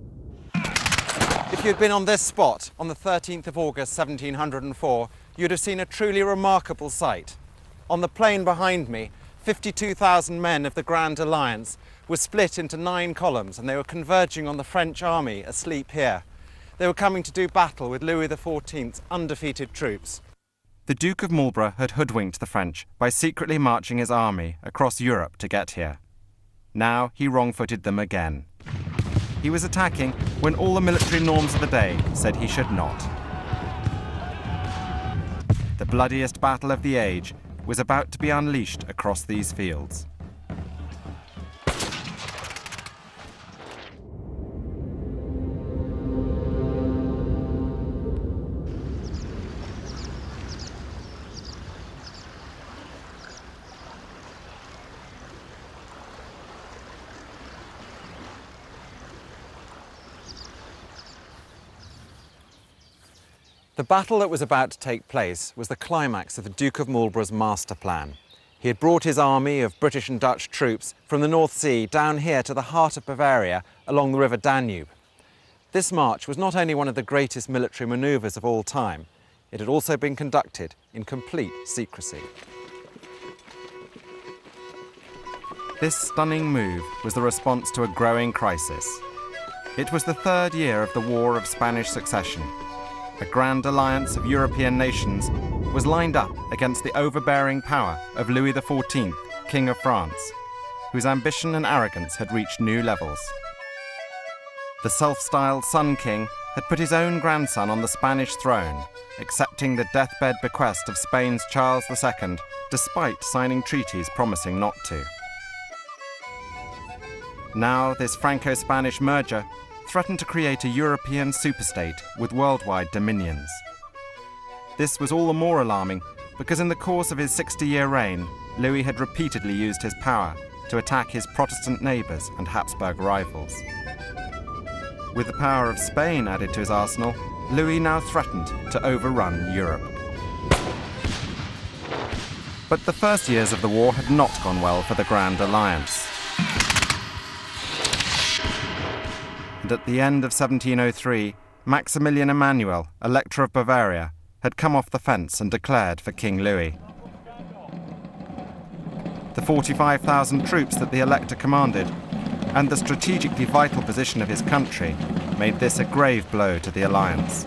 If you'd been on this spot on the 13th of August 1704, you'd have seen a truly remarkable sight. On the plain behind me, 52,000 men of the Grand Alliance were split into 9 columns, and they were converging on the French army asleep here. They were coming to do battle with Louis XIV's undefeated troops. The Duke of Marlborough had hoodwinked the French by secretly marching his army across Europe to get here. Now he wrong-footed them again. He was attacking when all the military norms of the day said he should not. The bloodiest battle of the age was about to be unleashed across these fields. The battle that was about to take place was the climax of the Duke of Marlborough's master plan. He had brought his army of British and Dutch troops from the North Sea down here to the heart of Bavaria along the river Danube. This march was not only one of the greatest military manoeuvres of all time, it had also been conducted in complete secrecy. This stunning move was the response to a growing crisis. It was the 3rd year of the War of Spanish Succession. A grand alliance of European nations was lined up against the overbearing power of Louis XIV, King of France, whose ambition and arrogance had reached new levels. The self-styled Sun King had put his own grandson on the Spanish throne, accepting the deathbed bequest of Spain's Charles II, despite signing treaties promising not to. Now this Franco-Spanish merger threatened to create a European superstate with worldwide dominions. This was all the more alarming because in the course of his 60-year reign, Louis had repeatedly used his power to attack his Protestant neighbours and Habsburg rivals. With the power of Spain added to his arsenal, Louis now threatened to overrun Europe. But the first years of the war had not gone well for the Grand Alliance. And at the end of 1703, Maximilian Emmanuel, Elector of Bavaria, had come off the fence and declared for King Louis. The 45,000 troops that the Elector commanded, and the strategically vital position of his country, made this a grave blow to the alliance.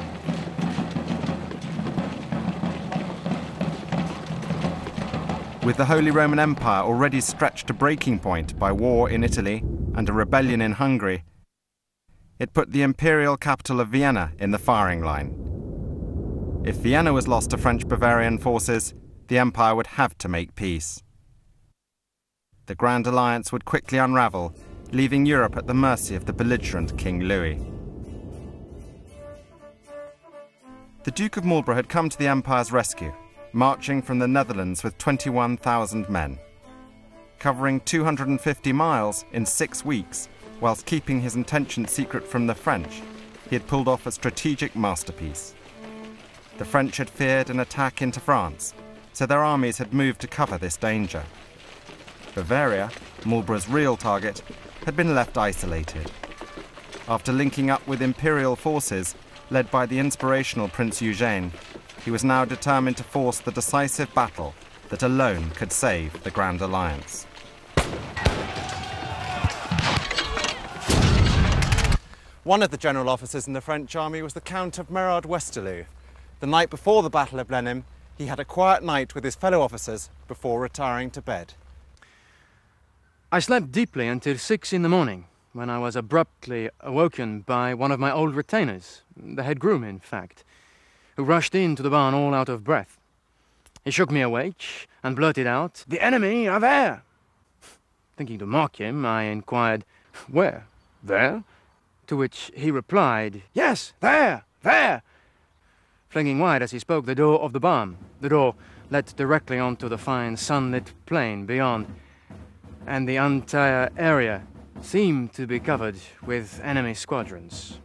With the Holy Roman Empire already stretched to breaking point by war in Italy and a rebellion in Hungary, it put the imperial capital of Vienna in the firing line. If Vienna was lost to French-Bavarian forces, the empire would have to make peace. The Grand Alliance would quickly unravel, leaving Europe at the mercy of the belligerent King Louis. The Duke of Marlborough had come to the empire's rescue, marching from the Netherlands with 21,000 men. Covering 250 miles in 6 weeks, whilst keeping his intentions secret from the French, he had pulled off a strategic masterpiece. The French had feared an attack into France, so their armies had moved to cover this danger. Bavaria, Marlborough's real target, had been left isolated. After linking up with imperial forces, led by the inspirational Prince Eugene, he was now determined to force the decisive battle that alone could save the Grand Alliance. One of the general officers in the French army was the Count of Merard-Westerlo. The night before the Battle of Blenheim, he had a quiet night with his fellow officers before retiring to bed. I slept deeply until 6 in the morning, when I was abruptly awoken by one of my old retainers, the head groom, in fact, who rushed into the barn all out of breath. He shook me awake and blurted out, "The enemy are there!" Thinking to mock him, I inquired, "Where? There?" To which he replied, "Yes, there, there!" flinging wide as he spoke the door of the barn. The door led directly onto the fine sunlit plain beyond, and the entire area seemed to be covered with enemy squadrons.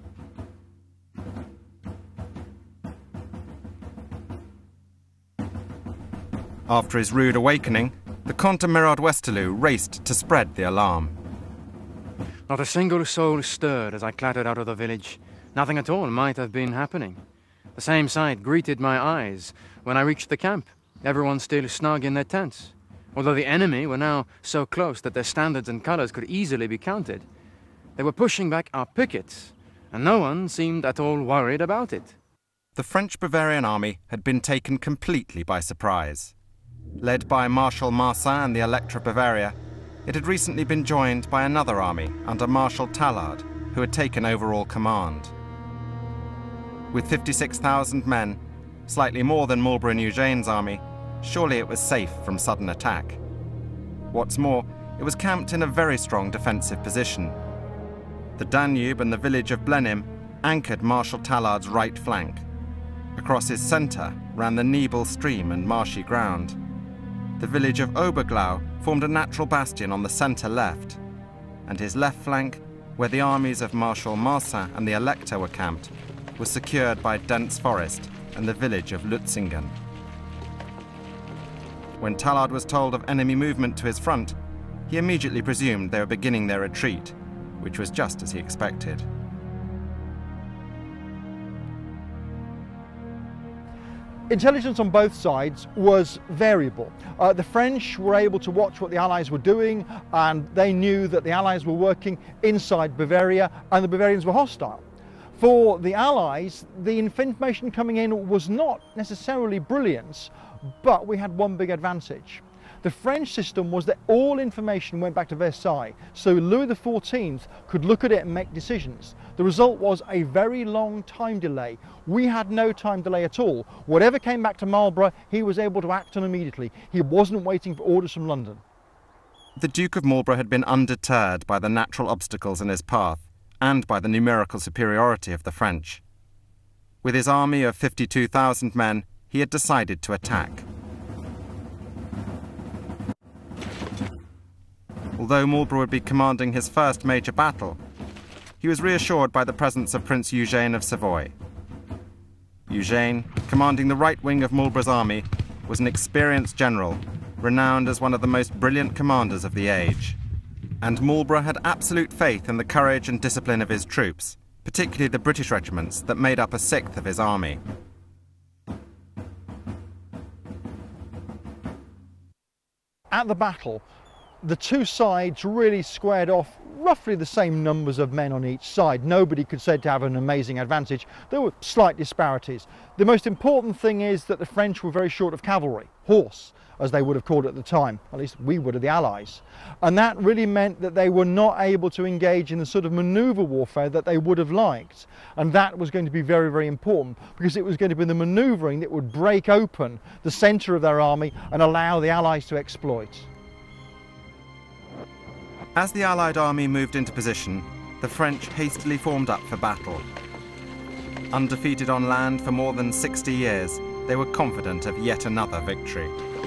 After his rude awakening, the Comte de Mérard-Westerlo raced to spread the alarm. Not a single soul stirred as I clattered out of the village. Nothing at all might have been happening. The same sight greeted my eyes when I reached the camp, everyone still snug in their tents. Although the enemy were now so close that their standards and colours could easily be counted, they were pushing back our pickets, and no one seemed at all worried about it. The French Bavarian army had been taken completely by surprise. Led by Marshal Marsin and the Elector of Bavaria, it had recently been joined by another army under Marshal Tallard, who had taken overall command. With 56,000 men, slightly more than Marlborough and Eugene's army, surely it was safe from sudden attack. What's more, it was camped in a very strong defensive position. The Danube and the village of Blenheim anchored Marshal Tallard's right flank. Across his centre ran the Nebel stream and marshy ground. The village of Oberglau formed a natural bastion on the centre left, and his left flank, where the armies of Marshal Marsin and the Elector were camped, was secured by dense forest and the village of Lutzingen. When Tallard was told of enemy movement to his front, he immediately presumed they were beginning their retreat, which was just as he expected. Intelligence on both sides was variable. The French were able to watch what the Allies were doing, and they knew that the Allies were working inside Bavaria and the Bavarians were hostile. For the Allies, the information coming in was not necessarily brilliant, but we had one big advantage. The French system was that all information went back to Versailles, so Louis XIV could look at it and make decisions. The result was a very long time delay. We had no time delay at all. Whatever came back to Marlborough, he was able to act on immediately. He wasn't waiting for orders from London. The Duke of Marlborough had been undeterred by the natural obstacles in his path and by the numerical superiority of the French. With his army of 52,000 men, he had decided to attack. Although Marlborough would be commanding his first major battle, he was reassured by the presence of Prince Eugene of Savoy. Eugene, commanding the right wing of Marlborough's army, was an experienced general, renowned as one of the most brilliant commanders of the age. And Marlborough had absolute faith in the courage and discipline of his troops, particularly the British regiments that made up a sixth of his army. At the battle, the two sides really squared off roughly the same numbers of men on each side. Nobody could say to have an amazing advantage. There were slight disparities. The most important thing is that the French were very short of cavalry, horse, as they would have called it at the time. At least we would, of the Allies. And that really meant that they were not able to engage in the sort of manoeuvre warfare that they would have liked. And that was going to be very, very important, because it was going to be the manoeuvring that would break open the centre of their army and allow the Allies to exploit. As the Allied army moved into position, the French hastily formed up for battle. Undefeated on land for more than 60 years, they were confident of yet another victory.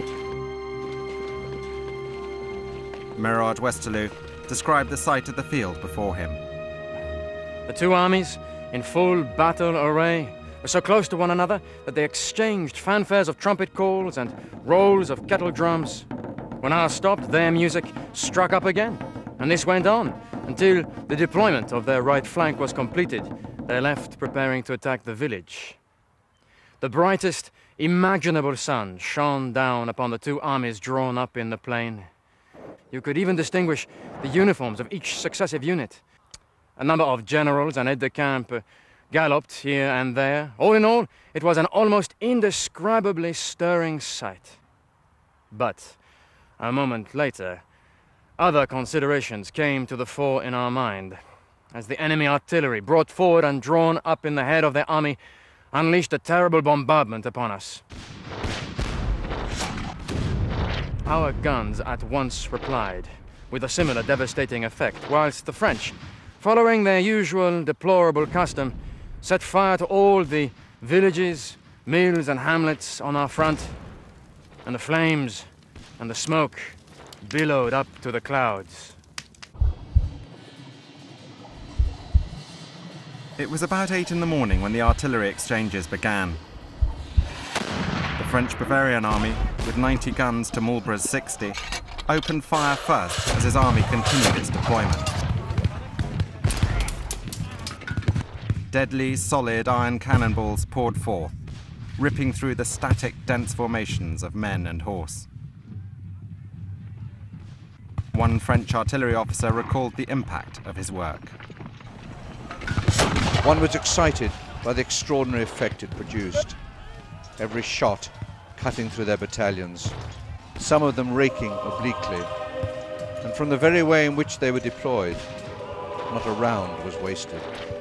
Mérard-Westerlo described the sight of the field before him. The two armies, in full battle array, were so close to one another that they exchanged fanfares of trumpet calls and rolls of kettle drums. When ours stopped, their music struck up again, and this went on until the deployment of their right flank was completed. They left preparing to attack the village. The brightest imaginable sun shone down upon the two armies drawn up in the plain. You could even distinguish the uniforms of each successive unit. A number of generals and aides-de-camp galloped here and there. All in all, it was an almost indescribably stirring sight. But a moment later, other considerations came to the fore in our mind, as the enemy artillery, brought forward and drawn up in the head of their army, unleashed a terrible bombardment upon us. Our guns at once replied, with a similar devastating effect, whilst the French, following their usual deplorable custom, set fire to all the villages, mills and hamlets on our front, and the flames and the smoke billowed up to the clouds. It was about 8 in the morning when the artillery exchanges began. The French Bavarian army, with 90 guns to Marlborough's 60, opened fire first as his army continued its deployment. Deadly, solid iron cannonballs poured forth, ripping through the static, dense formations of men and horse. One French artillery officer recalled the impact of his work. One was excited by the extraordinary effect it produced. Every shot cutting through their battalions, some of them raking obliquely, and from the very way in which they were deployed, not a round was wasted.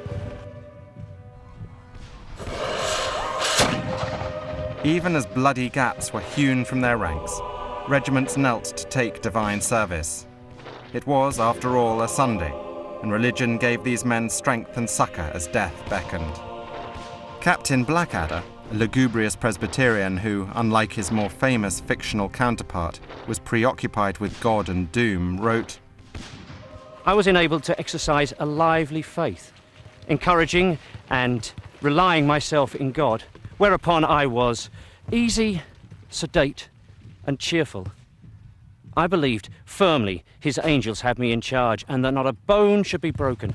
Even as bloody gaps were hewn from their ranks, regiments knelt to take divine service. It was, after all, a Sunday, and religion gave these men strength and succour as death beckoned. Captain Blackadder, a lugubrious Presbyterian who, unlike his more famous fictional counterpart, was preoccupied with God and doom, wrote, I was enabled to exercise a lively faith, encouraging and relying myself in God, whereupon I was easy, sedate, and cheerful. I believed firmly his angels had me in charge, and that not a bone should be broken.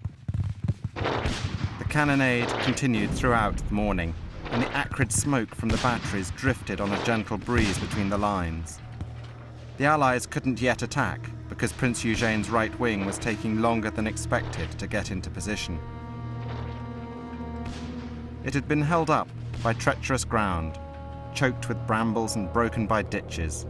The cannonade continued throughout the morning, and the acrid smoke from the batteries drifted on a gentle breeze between the lines. The Allies couldn't yet attack, because Prince Eugene's right wing was taking longer than expected to get into position. It had been held up by treacherous ground, choked with brambles and broken by ditches.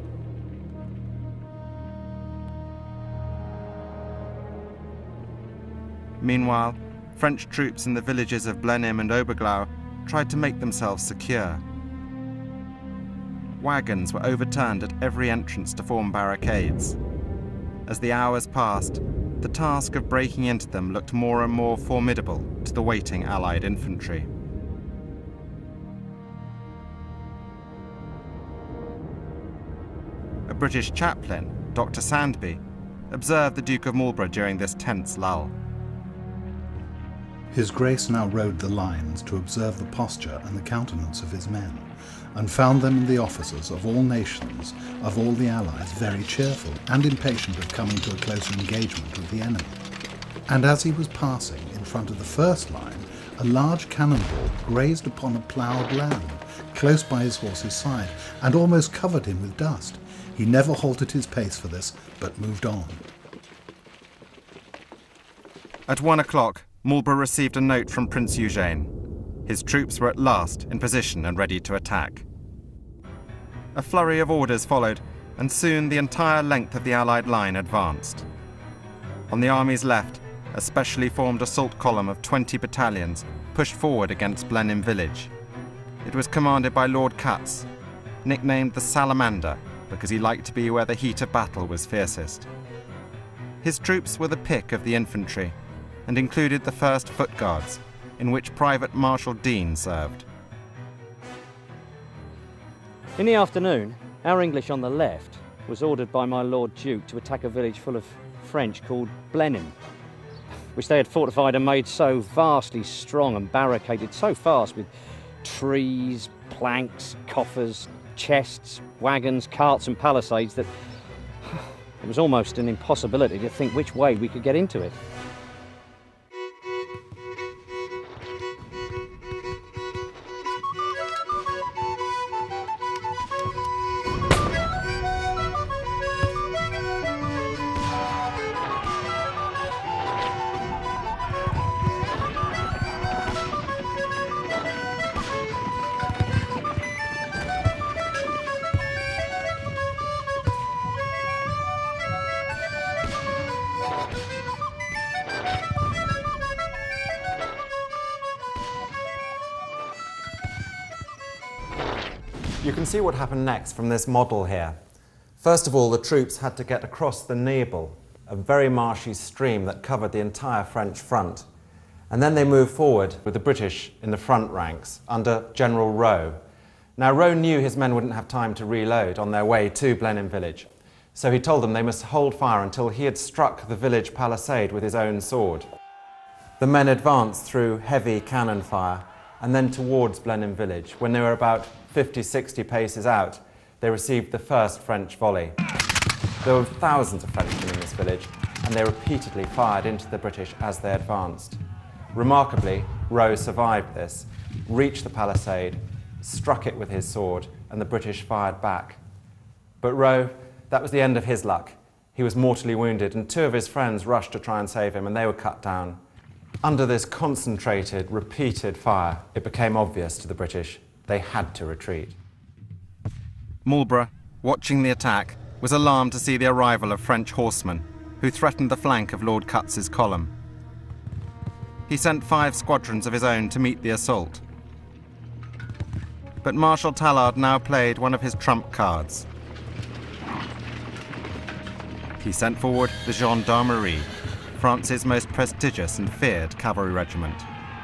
Meanwhile, French troops in the villages of Blenheim and Oberglau tried to make themselves secure. Wagons were overturned at every entrance to form barricades. As the hours passed, the task of breaking into them looked more and more formidable to the waiting Allied infantry. A British chaplain, Dr. Sandby, observed the Duke of Marlborough during this tense lull. His Grace now rode the lines to observe the posture and the countenance of his men, and found them and the officers of all nations, of all the Allies, very cheerful and impatient of coming to a closer engagement with the enemy. And as he was passing in front of the first line, a large cannonball grazed upon a ploughed land, close by his horse's side, and almost covered him with dust. He never halted his pace for this, but moved on. At 1 o'clock, Marlborough received a note from Prince Eugene. His troops were at last in position and ready to attack. A flurry of orders followed, and soon the entire length of the Allied line advanced. On the army's left, a specially formed assault column of 20 battalions pushed forward against Blenheim village. It was commanded by Lord Cutts, nicknamed the Salamander because he liked to be where the heat of battle was fiercest. His troops were the pick of the infantry and included the 1st Foot Guards, in which Private Marshal Dean served. In the afternoon, our English on the left was ordered by my Lord Duke to attack a village full of French called Blenheim, which they had fortified and made so vastly strong and barricaded so fast with trees, planks, coffers, chests, wagons, carts and palisades that it was almost an impossibility to think which way we could get into it. You can see what happened next from this model here. First of all, the troops had to get across the Nebel, a very marshy stream that covered the entire French front. And then they moved forward with the British in the front ranks under General Rowe. Now, Rowe knew his men wouldn't have time to reload on their way to Blenheim village, so he told them they must hold fire until he had struck the village palisade with his own sword. The men advanced through heavy cannon fire and then towards Blenheim village. When they were about 50-60 paces out, they received the first French volley. There were thousands of Frenchmen in this village, and they repeatedly fired into the British as they advanced. Remarkably, Rowe survived this, reached the palisade, struck it with his sword, and the British fired back. But Rowe, that was the end of his luck. He was mortally wounded, and two of his friends rushed to try and save him, and they were cut down. Under this concentrated, repeated fire, it became obvious to the British they had to retreat. Marlborough, watching the attack, was alarmed to see the arrival of French horsemen, who threatened the flank of Lord Cutz's column. He sent 5 squadrons of his own to meet the assault. But Marshal Tallard now played one of his trump cards. He sent forward the Gendarmerie, France's most prestigious and feared cavalry regiment.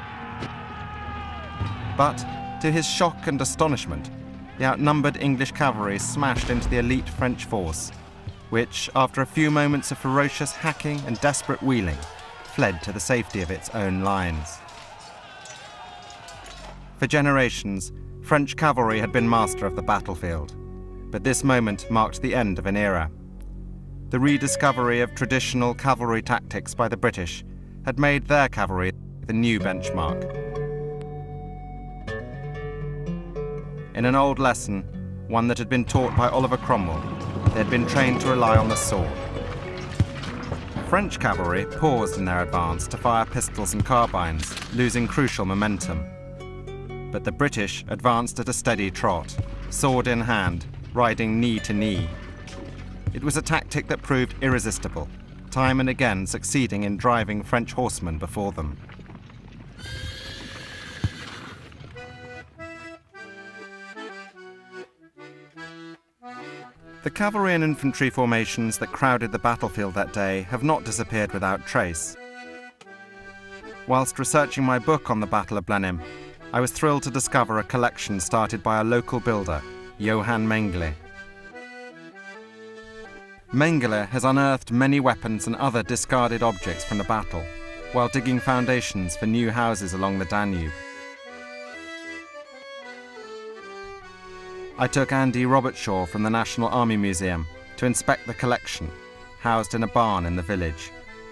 But, to his shock and astonishment, the outnumbered English cavalry smashed into the elite French force, which, after a few moments of ferocious hacking and desperate wheeling, fled to the safety of its own lines. For generations, French cavalry had been master of the battlefield, but this moment marked the end of an era. The rediscovery of traditional cavalry tactics by the British had made their cavalry the new benchmark. In an old lesson, one that had been taught by Oliver Cromwell, they had been trained to rely on the sword. French cavalry paused in their advance to fire pistols and carbines, losing crucial momentum. But the British advanced at a steady trot, sword in hand, riding knee to knee. It was a tactic that proved irresistible, time and again succeeding in driving French horsemen before them. The cavalry and infantry formations that crowded the battlefield that day have not disappeared without trace. Whilst researching my book on the Battle of Blenheim, I was thrilled to discover a collection started by a local builder, Johann Mengele. Mengele has unearthed many weapons and other discarded objects from the battle, while digging foundations for new houses along the Danube. I took Andy Robertshaw from the National Army Museum to inspect the collection, housed in a barn in the village.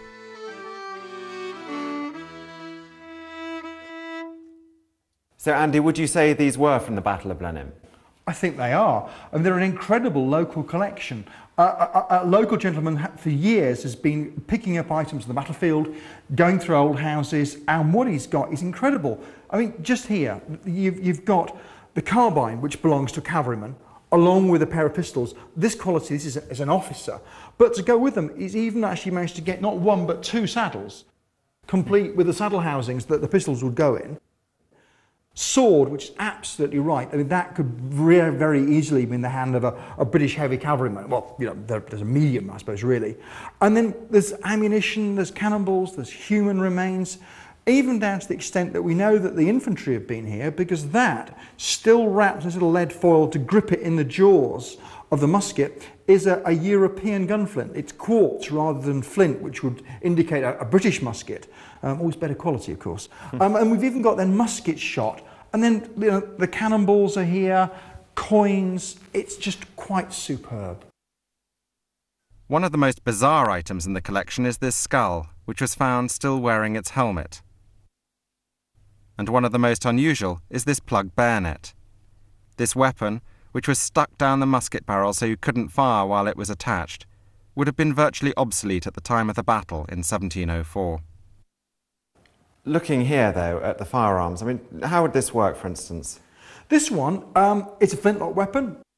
So Andy, would you say these were from the Battle of Blenheim? I think they are, and they're an incredible local collection. A local gentleman for years has been picking up items on the battlefield, going through old houses, and what he's got is incredible. I mean, just here, you've got the carbine, which belongs to a cavalryman, along with a pair of pistols. This quality, this is an officer. But to go with them, he's even actually managed to get not one, but 2 saddles, complete with the saddle housings that the pistols would go in. Sword, which is absolutely right. I mean, that could very easily be in the hand of a British heavy cavalryman. Well, you know, there's a medium, I suppose, really. And then there's ammunition, there's cannonballs, there's human remains, even down to the extent that we know that the infantry have been here, because that, still wrapped in this little lead foil to grip it in the jaws of the musket, is a European gunflint. It's quartz rather than flint, which would indicate a British musket. Always better quality, of course. And we've even got then musket shot. And then, you know, the cannonballs are here, coins. It's just quite superb. One of the most bizarre items in the collection is this skull, which was found still wearing its helmet. And one of the most unusual is this plug bayonet. This weapon, which was stuck down the musket barrel so you couldn't fire while it was attached, would have been virtually obsolete at the time of the battle in 1704. Looking here, though, at the firearms, I mean, how would this work, for instance? This one, it's a flintlock weapon.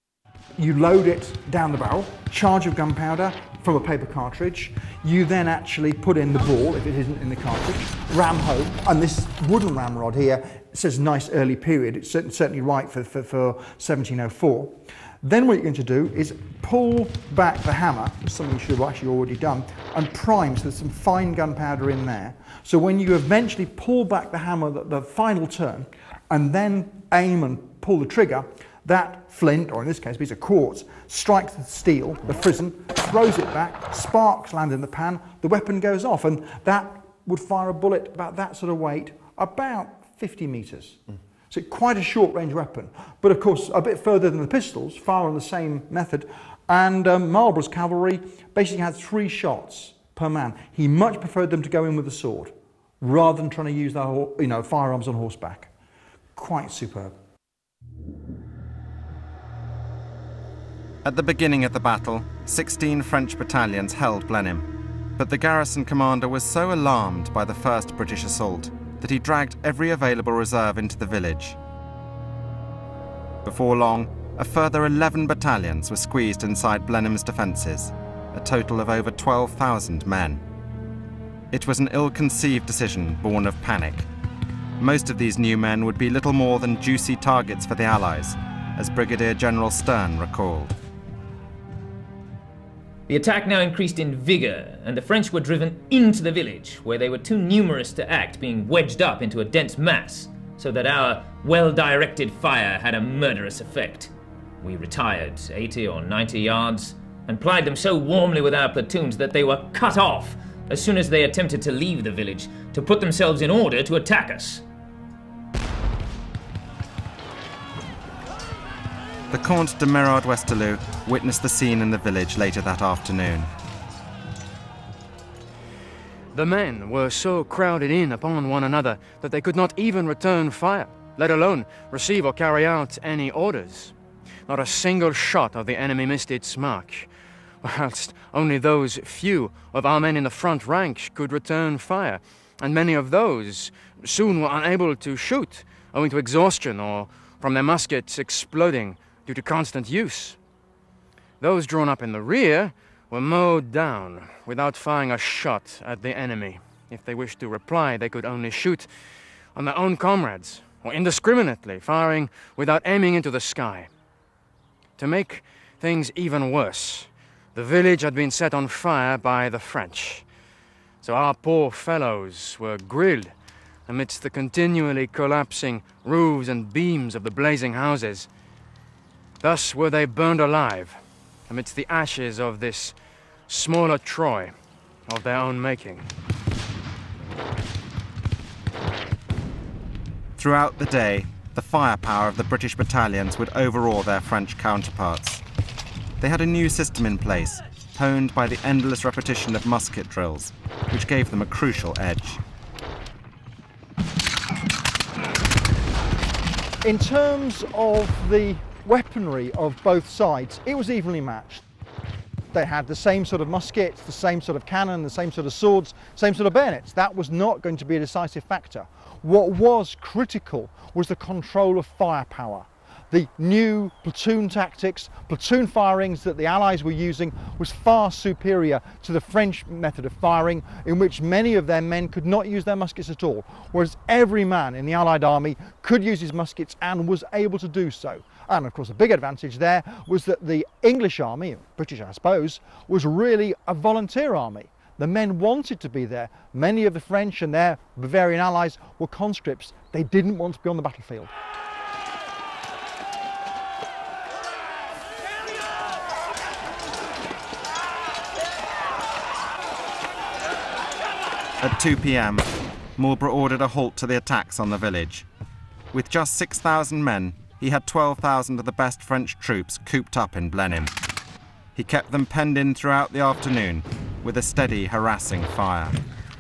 You load it down the barrel, charge of gunpowder from a paper cartridge. You then actually put in the ball, if it isn't in the cartridge, ram home, and this wooden ramrod here says nice early period. It's certainly right for 1704. Then what you're going to do is pull back the hammer, something you should have actually already done, and prime, so there's some fine gunpowder in there. So when you eventually pull back the hammer, the final turn, and then aim and pull the trigger, that flint, or in this case a piece of quartz, strikes the steel, the frizzen, throws it back, sparks land in the pan, the weapon goes off, and that would fire a bullet about that sort of weight, about 50 metres. So quite a short range weapon, but of course a bit further than the pistols, fire on the same method, and Marlborough's cavalry basically had 3 shots per man. He much preferred them to go in with a sword, rather than trying to use their firearms on horseback. Quite superb. At the beginning of the battle, 16 French battalions held Blenheim, but the garrison commander was so alarmed by the first British assault that he dragged every available reserve into the village. Before long, a further 11 battalions were squeezed inside Blenheim's defences, a total of over 12,000 men. It was an ill-conceived decision born of panic. Most of these new men would be little more than juicy targets for the Allies, as Brigadier General Stern recalled. The attack now increased in vigour, and the French were driven into the village, where they were too numerous to act, being wedged up into a dense mass, so that our well-directed fire had a murderous effect. We retired 80 or 90 yards, and plied them so warmly with our platoons that they were cut off as soon as they attempted to leave the village to put themselves in order to attack us. The Comte de Merard-Westerlo witnessed the scene in the village later that afternoon. The men were so crowded in upon one another that they could not even return fire, let alone receive or carry out any orders. Not a single shot of the enemy missed its mark, whilst only those few of our men in the front rank could return fire, and many of those soon were unable to shoot, owing to exhaustion or from their muskets exploding due to constant use. Those drawn up in the rear were mowed down without firing a shot at the enemy. If they wished to reply, they could only shoot on their own comrades, or indiscriminately, firing without aiming into the sky. To make things even worse, the village had been set on fire by the French, so our poor fellows were grilled amidst the continually collapsing roofs and beams of the blazing houses. Thus were they burned alive amidst the ashes of this smaller Troy of their own making. Throughout the day, the firepower of the British battalions would overawe their French counterparts. They had a new system in place, honed by the endless repetition of musket drills, which gave them a crucial edge. In terms of the weaponry of both sides, it was evenly matched. They had the same sort of muskets, the same sort of cannon, the same sort of swords, same sort of bayonets. That was not going to be a decisive factor. What was critical was the control of firepower. The new platoon tactics, platoon firings that the Allies were using was far superior to the French method of firing, in which many of their men could not use their muskets at all, whereas every man in the Allied army could use his muskets and was able to do so. And of course a big advantage there was that the English army, British I suppose, was really a volunteer army. The men wanted to be there. Many of the French and their Bavarian allies were conscripts. They didn't want to be on the battlefield. At 2 p.m, Marlborough ordered a halt to the attacks on the village. With just 6,000 men, he had 12,000 of the best French troops cooped up in Blenheim. He kept them penned in throughout the afternoon with a steady, harassing fire.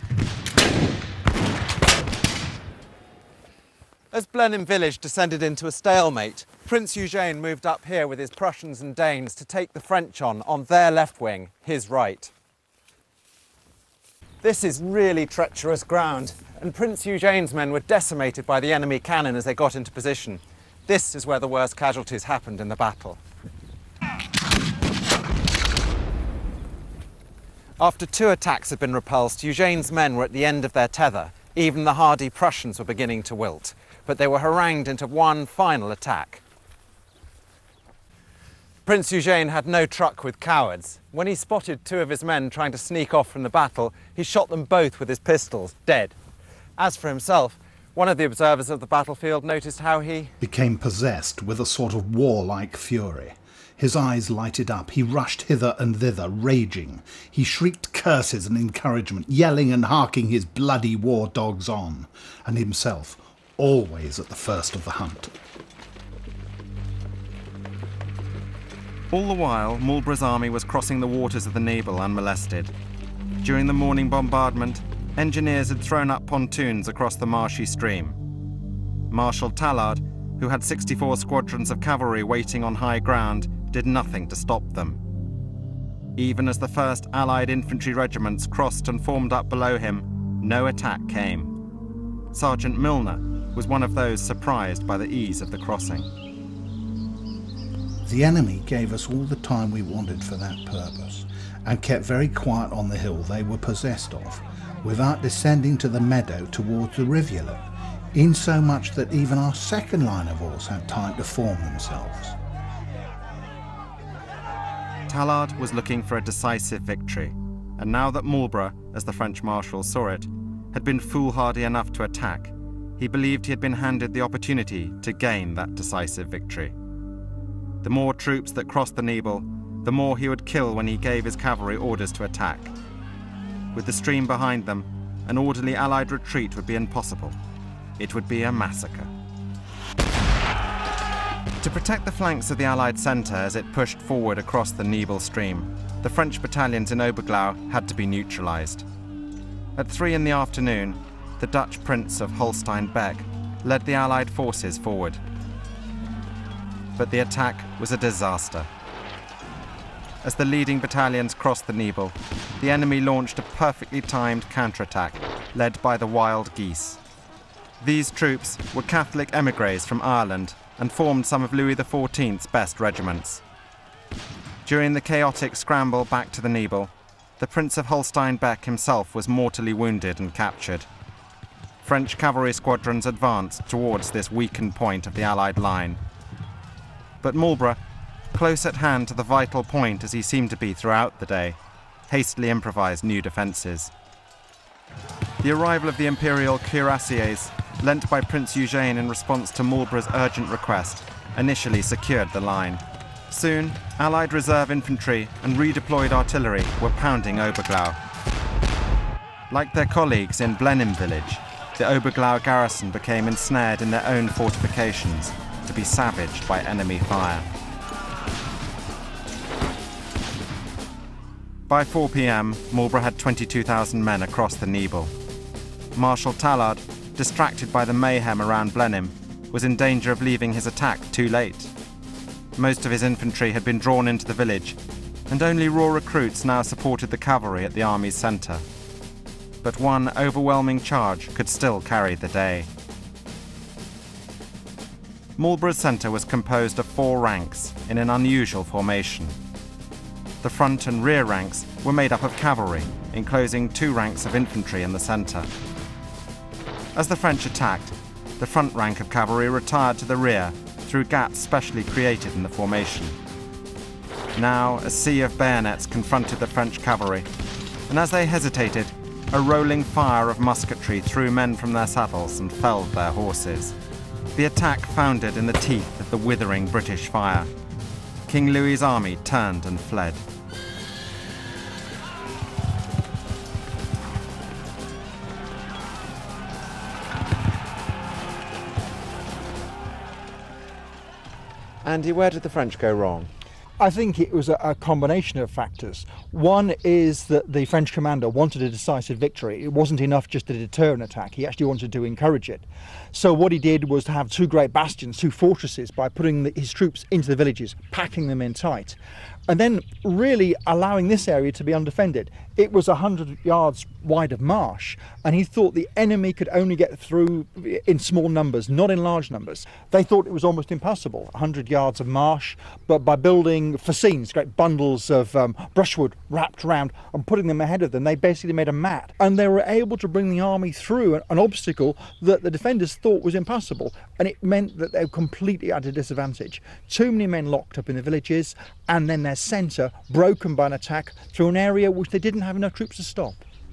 As Blenheim village descended into a stalemate, Prince Eugène moved up here with his Prussians and Danes to take the French on their left wing, his right. This is really treacherous ground, and Prince Eugène's men were decimated by the enemy cannon as they got into position. This is where the worst casualties happened in the battle. After 2 attacks had been repulsed, Eugene's men were at the end of their tether. Even the hardy Prussians were beginning to wilt, but they were harangued into one final attack. Prince Eugene had no truck with cowards. When he spotted 2 of his men trying to sneak off from the battle, he shot them both with his pistols, dead. As for himself, one of the observers of the battlefield noticed how he became possessed with a sort of warlike fury. His eyes lighted up. He rushed hither and thither, raging. He shrieked curses and encouragement, yelling and harking his bloody war dogs on, and himself always at the first of the hunt. All the while, Marlborough's army was crossing the waters of the Nebel unmolested. During the morning bombardment, engineers had thrown up pontoons across the marshy stream. Marshal Tallard, who had 64 squadrons of cavalry waiting on high ground, did nothing to stop them. Even as the first Allied infantry regiments crossed and formed up below him, no attack came. Sergeant Milner was one of those surprised by the ease of the crossing. The enemy gave us all the time we wanted for that purpose, and kept very quiet on the hill they were possessed of, without descending to the meadow towards the rivulet, insomuch that even our second line of horse had time to form themselves. Tallard was looking for a decisive victory, and now that Marlborough, as the French marshal saw it, had been foolhardy enough to attack, he believed he had been handed the opportunity to gain that decisive victory. The more troops that crossed the Nebel, the more he would kill when he gave his cavalry orders to attack. With the stream behind them, an orderly Allied retreat would be impossible. It would be a massacre. To protect the flanks of the Allied centre as it pushed forward across the Nebel stream, the French battalions in Oberglau had to be neutralised. At 3 in the afternoon, the Dutch Prince of Holstein-Beck led the Allied forces forward. But the attack was a disaster. As the leading battalions crossed the Nebel, the enemy launched a perfectly timed counterattack led by the Wild Geese. These troops were Catholic émigrés from Ireland and formed some of Louis XIV's best regiments. During the chaotic scramble back to the Nebel, the Prince of Holstein-Beck himself was mortally wounded and captured. French cavalry squadrons advanced towards this weakened point of the Allied line. But Marlborough, close at hand to the vital point as he seemed to be throughout the day, hastily improvised new defences. The arrival of the Imperial cuirassiers, lent by Prince Eugene in response to Marlborough's urgent request, initially secured the line. Soon, Allied reserve infantry and redeployed artillery were pounding Oberglau. Like their colleagues in Blenheim village, the Oberglau garrison became ensnared in their own fortifications, to be savaged by enemy fire. By 4 p.m, Marlborough had 22,000 men across the Nebel. Marshal Tallard, distracted by the mayhem around Blenheim, was in danger of leaving his attack too late. Most of his infantry had been drawn into the village, and only raw recruits now supported the cavalry at the army's centre. But one overwhelming charge could still carry the day. Marlborough's centre was composed of 4 ranks in an unusual formation. The front and rear ranks were made up of cavalry, enclosing 2 ranks of infantry in the centre. As the French attacked, the front rank of cavalry retired to the rear through gaps specially created in the formation. Now a sea of bayonets confronted the French cavalry, and as they hesitated, a rolling fire of musketry threw men from their saddles and felled their horses. The attack foundered in the teeth of the withering British fire. King Louis's army turned and fled. Andy, where did the French go wrong? I think it was a combination of factors. One is that the French commander wanted a decisive victory. It wasn't enough just to deter an attack. He actually wanted to encourage it. So what he did was to have 2 great bastions, 2 fortresses, by putting his troops into the villages, packing them in tight. and then really allowing this area to be undefended. It was 100 yards wide of marsh, and he thought the enemy could only get through in small numbers, not in large numbers. They thought it was almost impossible, 100 yards of marsh, but by building fascines, great bundles of brushwood wrapped around and putting them ahead of them, they basically made a mat, and they were able to bring the army through an obstacle that the defenders thought was impossible, and it meant that they were completely at a disadvantage. Too many men locked up in the villages, and then their centre broken by an attack through an area which they didn't have enough troops to stop.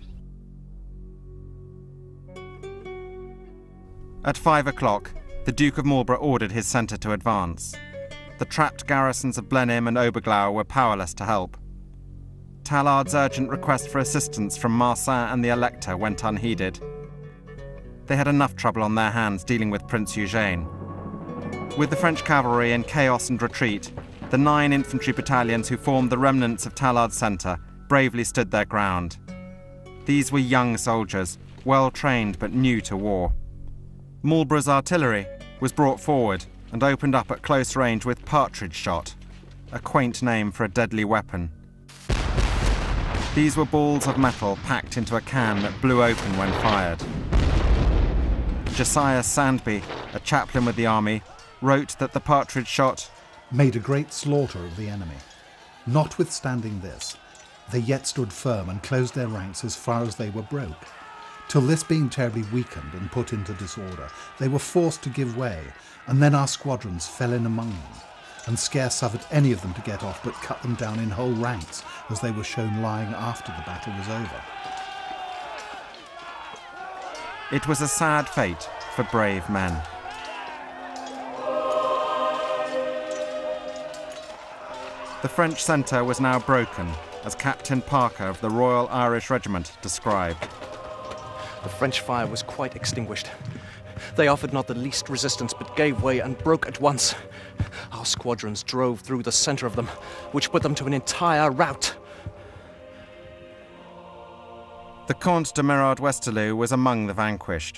At 5 o'clock, the Duke of Marlborough ordered his centre to advance. The trapped garrisons of Blenheim and Oberglau were powerless to help. Tallard's urgent request for assistance from Marsin and the Elector went unheeded. They had enough trouble on their hands dealing with Prince Eugene. With the French cavalry in chaos and retreat, the 9 infantry battalions who formed the remnants of Tallard's centre bravely stood their ground. These were young soldiers, well trained but new to war. Marlborough's artillery was brought forward and opened up at close range with partridge shot, a quaint name for a deadly weapon. These were balls of metal packed into a can that blew open when fired. Josiah Sandby, a chaplain with the army, wrote that the partridge shot made a great slaughter of the enemy. Notwithstanding this, they yet stood firm and closed their ranks as far as they were broke, till this being terribly weakened and put into disorder, they were forced to give way, and then our squadrons fell in among them, and scarce suffered any of them to get off, but cut them down in whole ranks, as they were shown lying after the battle was over. It was a sad fate for brave men. The French centre was now broken, as Captain Parker of the Royal Irish Regiment described. The French fire was quite extinguished. They offered not the least resistance, but gave way and broke at once. Our squadrons drove through the centre of them, which put them to an entire rout. The Comte de Merard Westerlo was among the vanquished.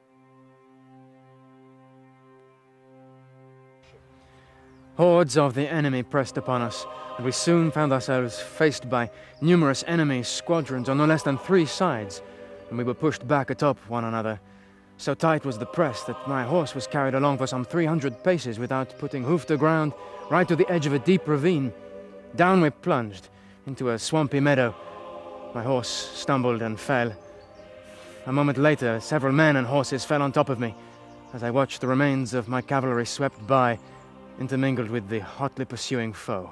Hordes of the enemy pressed upon us, and we soon found ourselves faced by numerous enemy squadrons on no less than 3 sides, and we were pushed back atop one another. So tight was the press that my horse was carried along for some 300 paces without putting hoof to ground, right to the edge of a deep ravine. Down we plunged, into a swampy meadow. My horse stumbled and fell. A moment later, several men and horses fell on top of me, as I watched the remains of my cavalry swept by, intermingled with the hotly pursuing foe.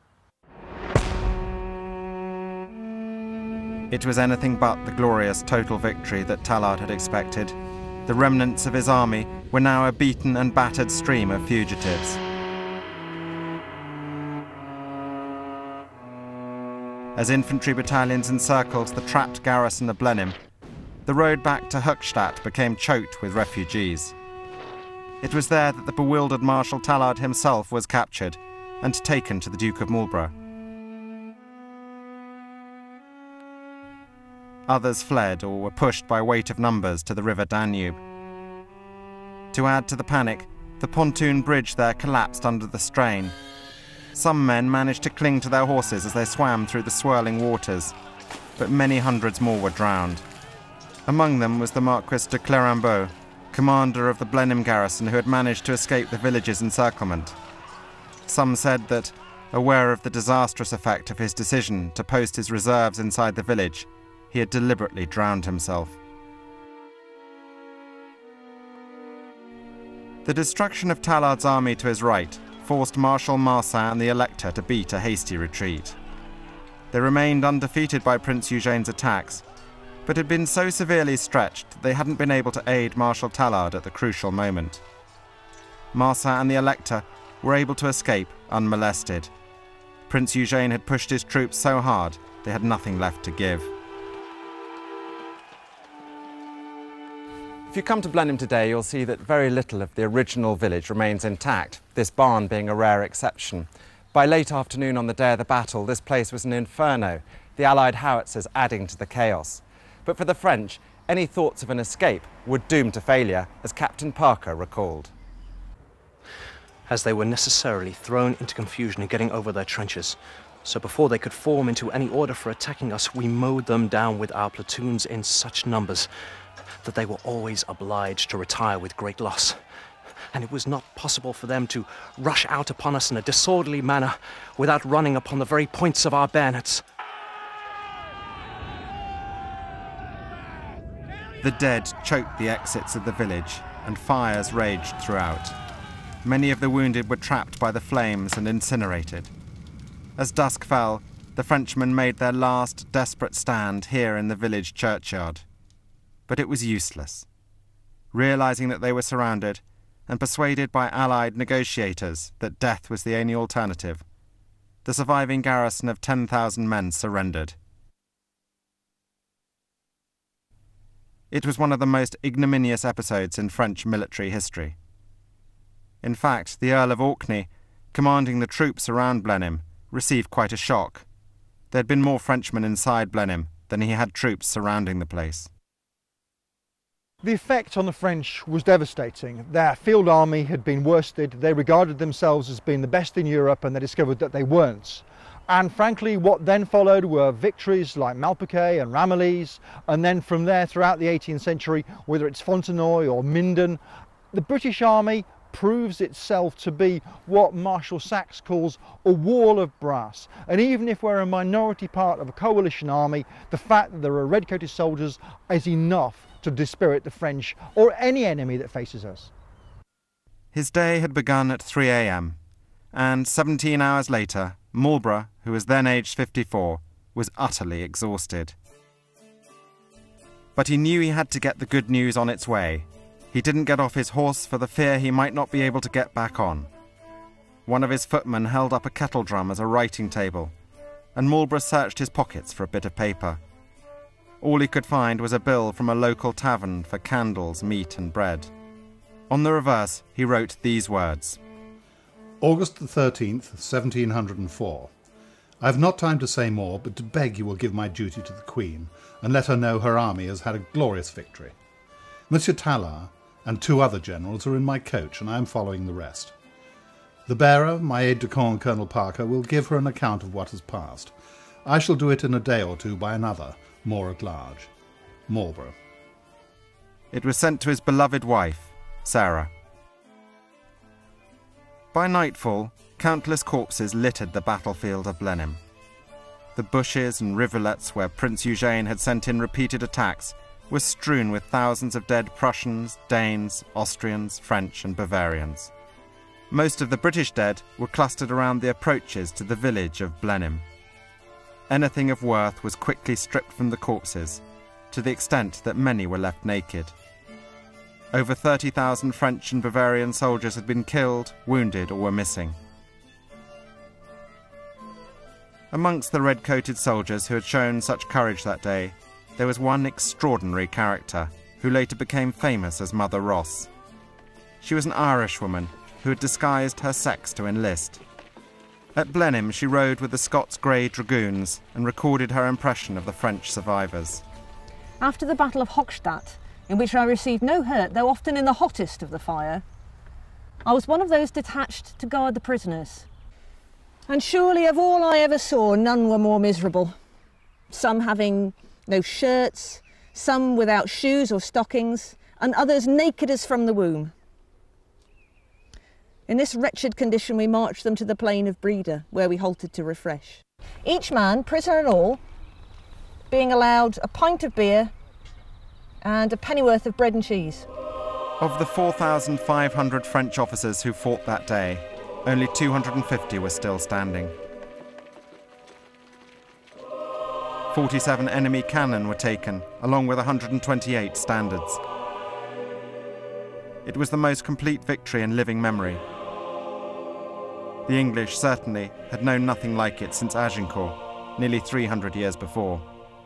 It was anything but the glorious total victory that Tallard had expected. The remnants of his army were now a beaten and battered stream of fugitives. As infantry battalions encircled the trapped garrison of Blenheim, the road back to Höchstadt became choked with refugees. It was there that the bewildered Marshal Tallard himself was captured and taken to the Duke of Marlborough. Others fled or were pushed by weight of numbers to the river Danube. To add to the panic, the pontoon bridge there collapsed under the strain. Some men managed to cling to their horses as they swam through the swirling waters, but many hundreds more were drowned. Among them was the Marquis de Clérambault, commander of the Blenheim garrison who had managed to escape the village's encirclement. Some said that, aware of the disastrous effect of his decision to post his reserves inside the village, he had deliberately drowned himself. The destruction of Tallard's army to his right forced Marshal Marsin and the Elector to beat a hasty retreat. They remained undefeated by Prince Eugene's attacks, but had been so severely stretched that they hadn't been able to aid Marshal Tallard at the crucial moment. Marsin and the Elector were able to escape unmolested. Prince Eugene had pushed his troops so hard they had nothing left to give. If you come to Blenheim today, you'll see that very little of the original village remains intact, this barn being a rare exception. By late afternoon on the day of the battle, this place was an inferno, the Allied howitzers adding to the chaos. But for the French, any thoughts of an escape were doomed to failure, as Captain Parker recalled. as they were necessarily thrown into confusion in getting over their trenches. So before they could form into any order for attacking us, we mowed them down with our platoons in such numbers that they were always obliged to retire with great loss. And it was not possible for them to rush out upon us in a disorderly manner without running upon the very points of our bayonets. The dead choked the exits of the village, and fires raged throughout. Many of the wounded were trapped by the flames and incinerated. As dusk fell, the Frenchmen made their last desperate stand here in the village churchyard. But it was useless. Realizing that they were surrounded, and persuaded by Allied negotiators that death was the only alternative, the surviving garrison of 10,000 men surrendered. It was one of the most ignominious episodes in French military history. In fact, the Earl of Orkney, commanding the troops around Blenheim, received quite a shock. There had been more Frenchmen inside Blenheim than he had troops surrounding the place. The effect on the French was devastating. Their field army had been worsted, they regarded themselves as being the best in Europe, and they discovered that they weren't. And frankly, what then followed were victories like Malplaquet and Ramillies, and then from there throughout the 18th century, whether it's Fontenoy or Minden, the British Army proves itself to be what Marshal Saxe calls a wall of brass. And even if we're a minority part of a coalition army, the fact that there are red-coated soldiers is enough to dispirit the French or any enemy that faces us. His day had begun at 3 a.m, and 17 hours later, Marlborough, who was then aged 54, was utterly exhausted. But he knew he had to get the good news on its way. He didn't get off his horse for the fear he might not be able to get back on. One of his footmen held up a kettle drum as a writing table, and Marlborough searched his pockets for a bit of paper. All he could find was a bill from a local tavern for candles, meat and bread. On the reverse, he wrote these words: August the 13th, 1704. I have not time to say more, but to beg you will give my duty to the Queen, and let her know her army has had a glorious victory. Monsieur Tallard and 2 other generals are in my coach, and I am following the rest. The bearer, my aide-de-camp Colonel Parker, will give her an account of what has passed. I shall do it in a day or 2 by another, more at large. Marlborough. It was sent to his beloved wife, Sarah. By nightfall, countless corpses littered the battlefield of Blenheim. The bushes and rivulets where Prince Eugène had sent in repeated attacks were strewn with thousands of dead Prussians, Danes, Austrians, French and Bavarians. Most of the British dead were clustered around the approaches to the village of Blenheim. Anything of worth was quickly stripped from the corpses, to the extent that many were left naked. Over 30,000 French and Bavarian soldiers had been killed, wounded or were missing. Amongst the red-coated soldiers who had shown such courage that day, there was one extraordinary character who later became famous as Mother Ross. She was an Irishwoman who had disguised her sex to enlist. At Blenheim she rode with the Scots Grey Dragoons and recorded her impression of the French survivors. After the Battle of Hochstadt, in which I received no hurt, though often in the hottest of the fire, I was one of those detached to guard the prisoners. And surely of all I ever saw, none were more miserable. Some having no shirts, some without shoes or stockings, and others naked as from the womb. In this wretched condition we marched them to the plain of Breda, where we halted to refresh. Each man, prisoner and all, being allowed a pint of beer and a pennyworth of bread and cheese. Of the 4,500 French officers who fought that day, only 250 were still standing. 47 enemy cannon were taken, along with 128 standards. It was the most complete victory in living memory. The English certainly had known nothing like it since Agincourt, nearly 300 years before.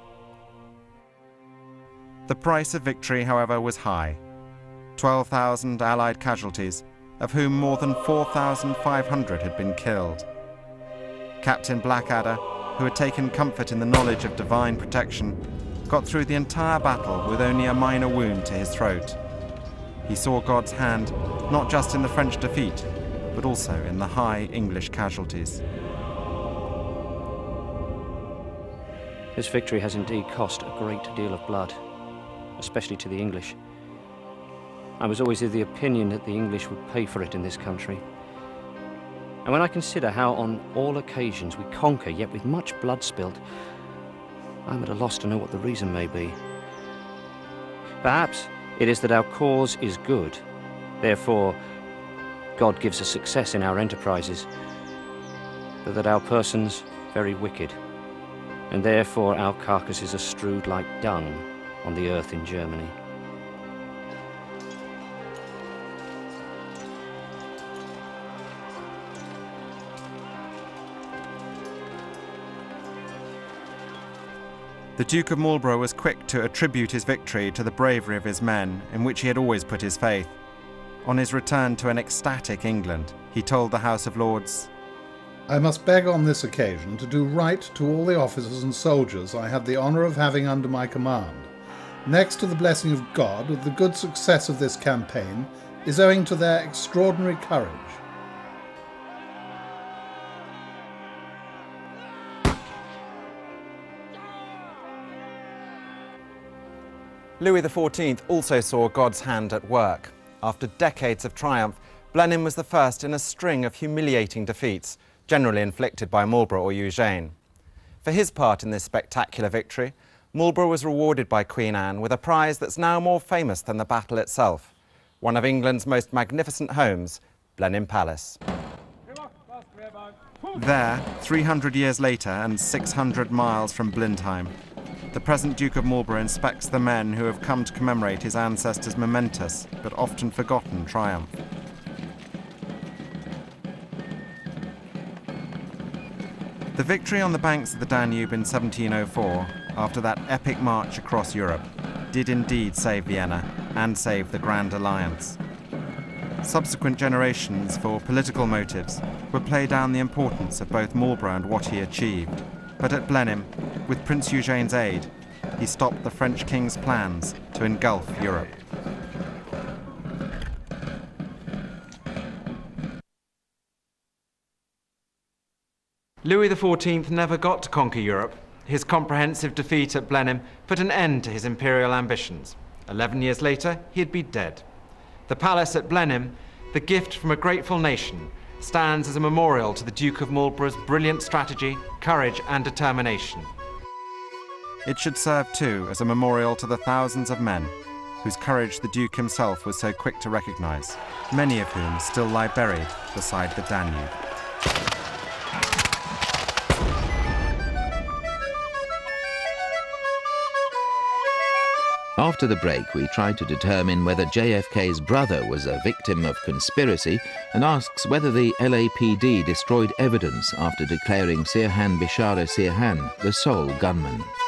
The price of victory, however, was high. 12,000 Allied casualties, of whom more than 4,500 had been killed. Captain Blackadder, who had taken comfort in the knowledge of divine protection, got through the entire battle with only a minor wound to his throat. He saw God's hand not just in the French defeat, but also in the high English casualties. This victory has indeed cost a great deal of blood, especially to the English. I was always of the opinion that the English would pay for it in this country. And when I consider how on all occasions we conquer, yet with much blood spilt, I'm at a loss to know what the reason may be. Perhaps it is that our cause is good, therefore God gives us success in our enterprises, but that our persons very wicked, and therefore our carcasses are strewed like dung on the earth in Germany. The Duke of Marlborough was quick to attribute his victory to the bravery of his men, in which he had always put his faith. On his return to an ecstatic England, he told the House of Lords, "I must beg on this occasion to do right to all the officers and soldiers I had the honour of having under my command. Next to the blessing of God, the good success of this campaign is owing to their extraordinary courage." Louis XIV also saw God's hand at work. After decades of triumph, Blenheim was the first in a string of humiliating defeats, generally inflicted by Marlborough or Eugene. For his part in this spectacular victory, Marlborough was rewarded by Queen Anne with a prize that's now more famous than the battle itself, one of England's most magnificent homes, Blenheim Palace. There, 300 years later and 600 miles from Blindheim, the present Duke of Marlborough inspects the men who have come to commemorate his ancestors' momentous but often forgotten triumph. The victory on the banks of the Danube in 1704, after that epic march across Europe, did indeed save Vienna and save the Grand Alliance. Subsequent generations, for political motives, would play down the importance of both Marlborough and what he achieved. But at Blenheim, with Prince Eugene's aid, he stopped the French king's plans to engulf Europe. Louis XIV never got to conquer Europe. His comprehensive defeat at Blenheim put an end to his imperial ambitions. 11 years later, he'd be dead. The palace at Blenheim, the gift from a grateful nation, stands as a memorial to the Duke of Marlborough's brilliant strategy, courage and determination. It should serve too as a memorial to the thousands of men whose courage the Duke himself was so quick to recognise, many of whom still lie buried beside the Danube. After the break, we try to determine whether JFK's brother was a victim of conspiracy and asks whether the LAPD destroyed evidence after declaring Sirhan Bishara Sirhan the sole gunman.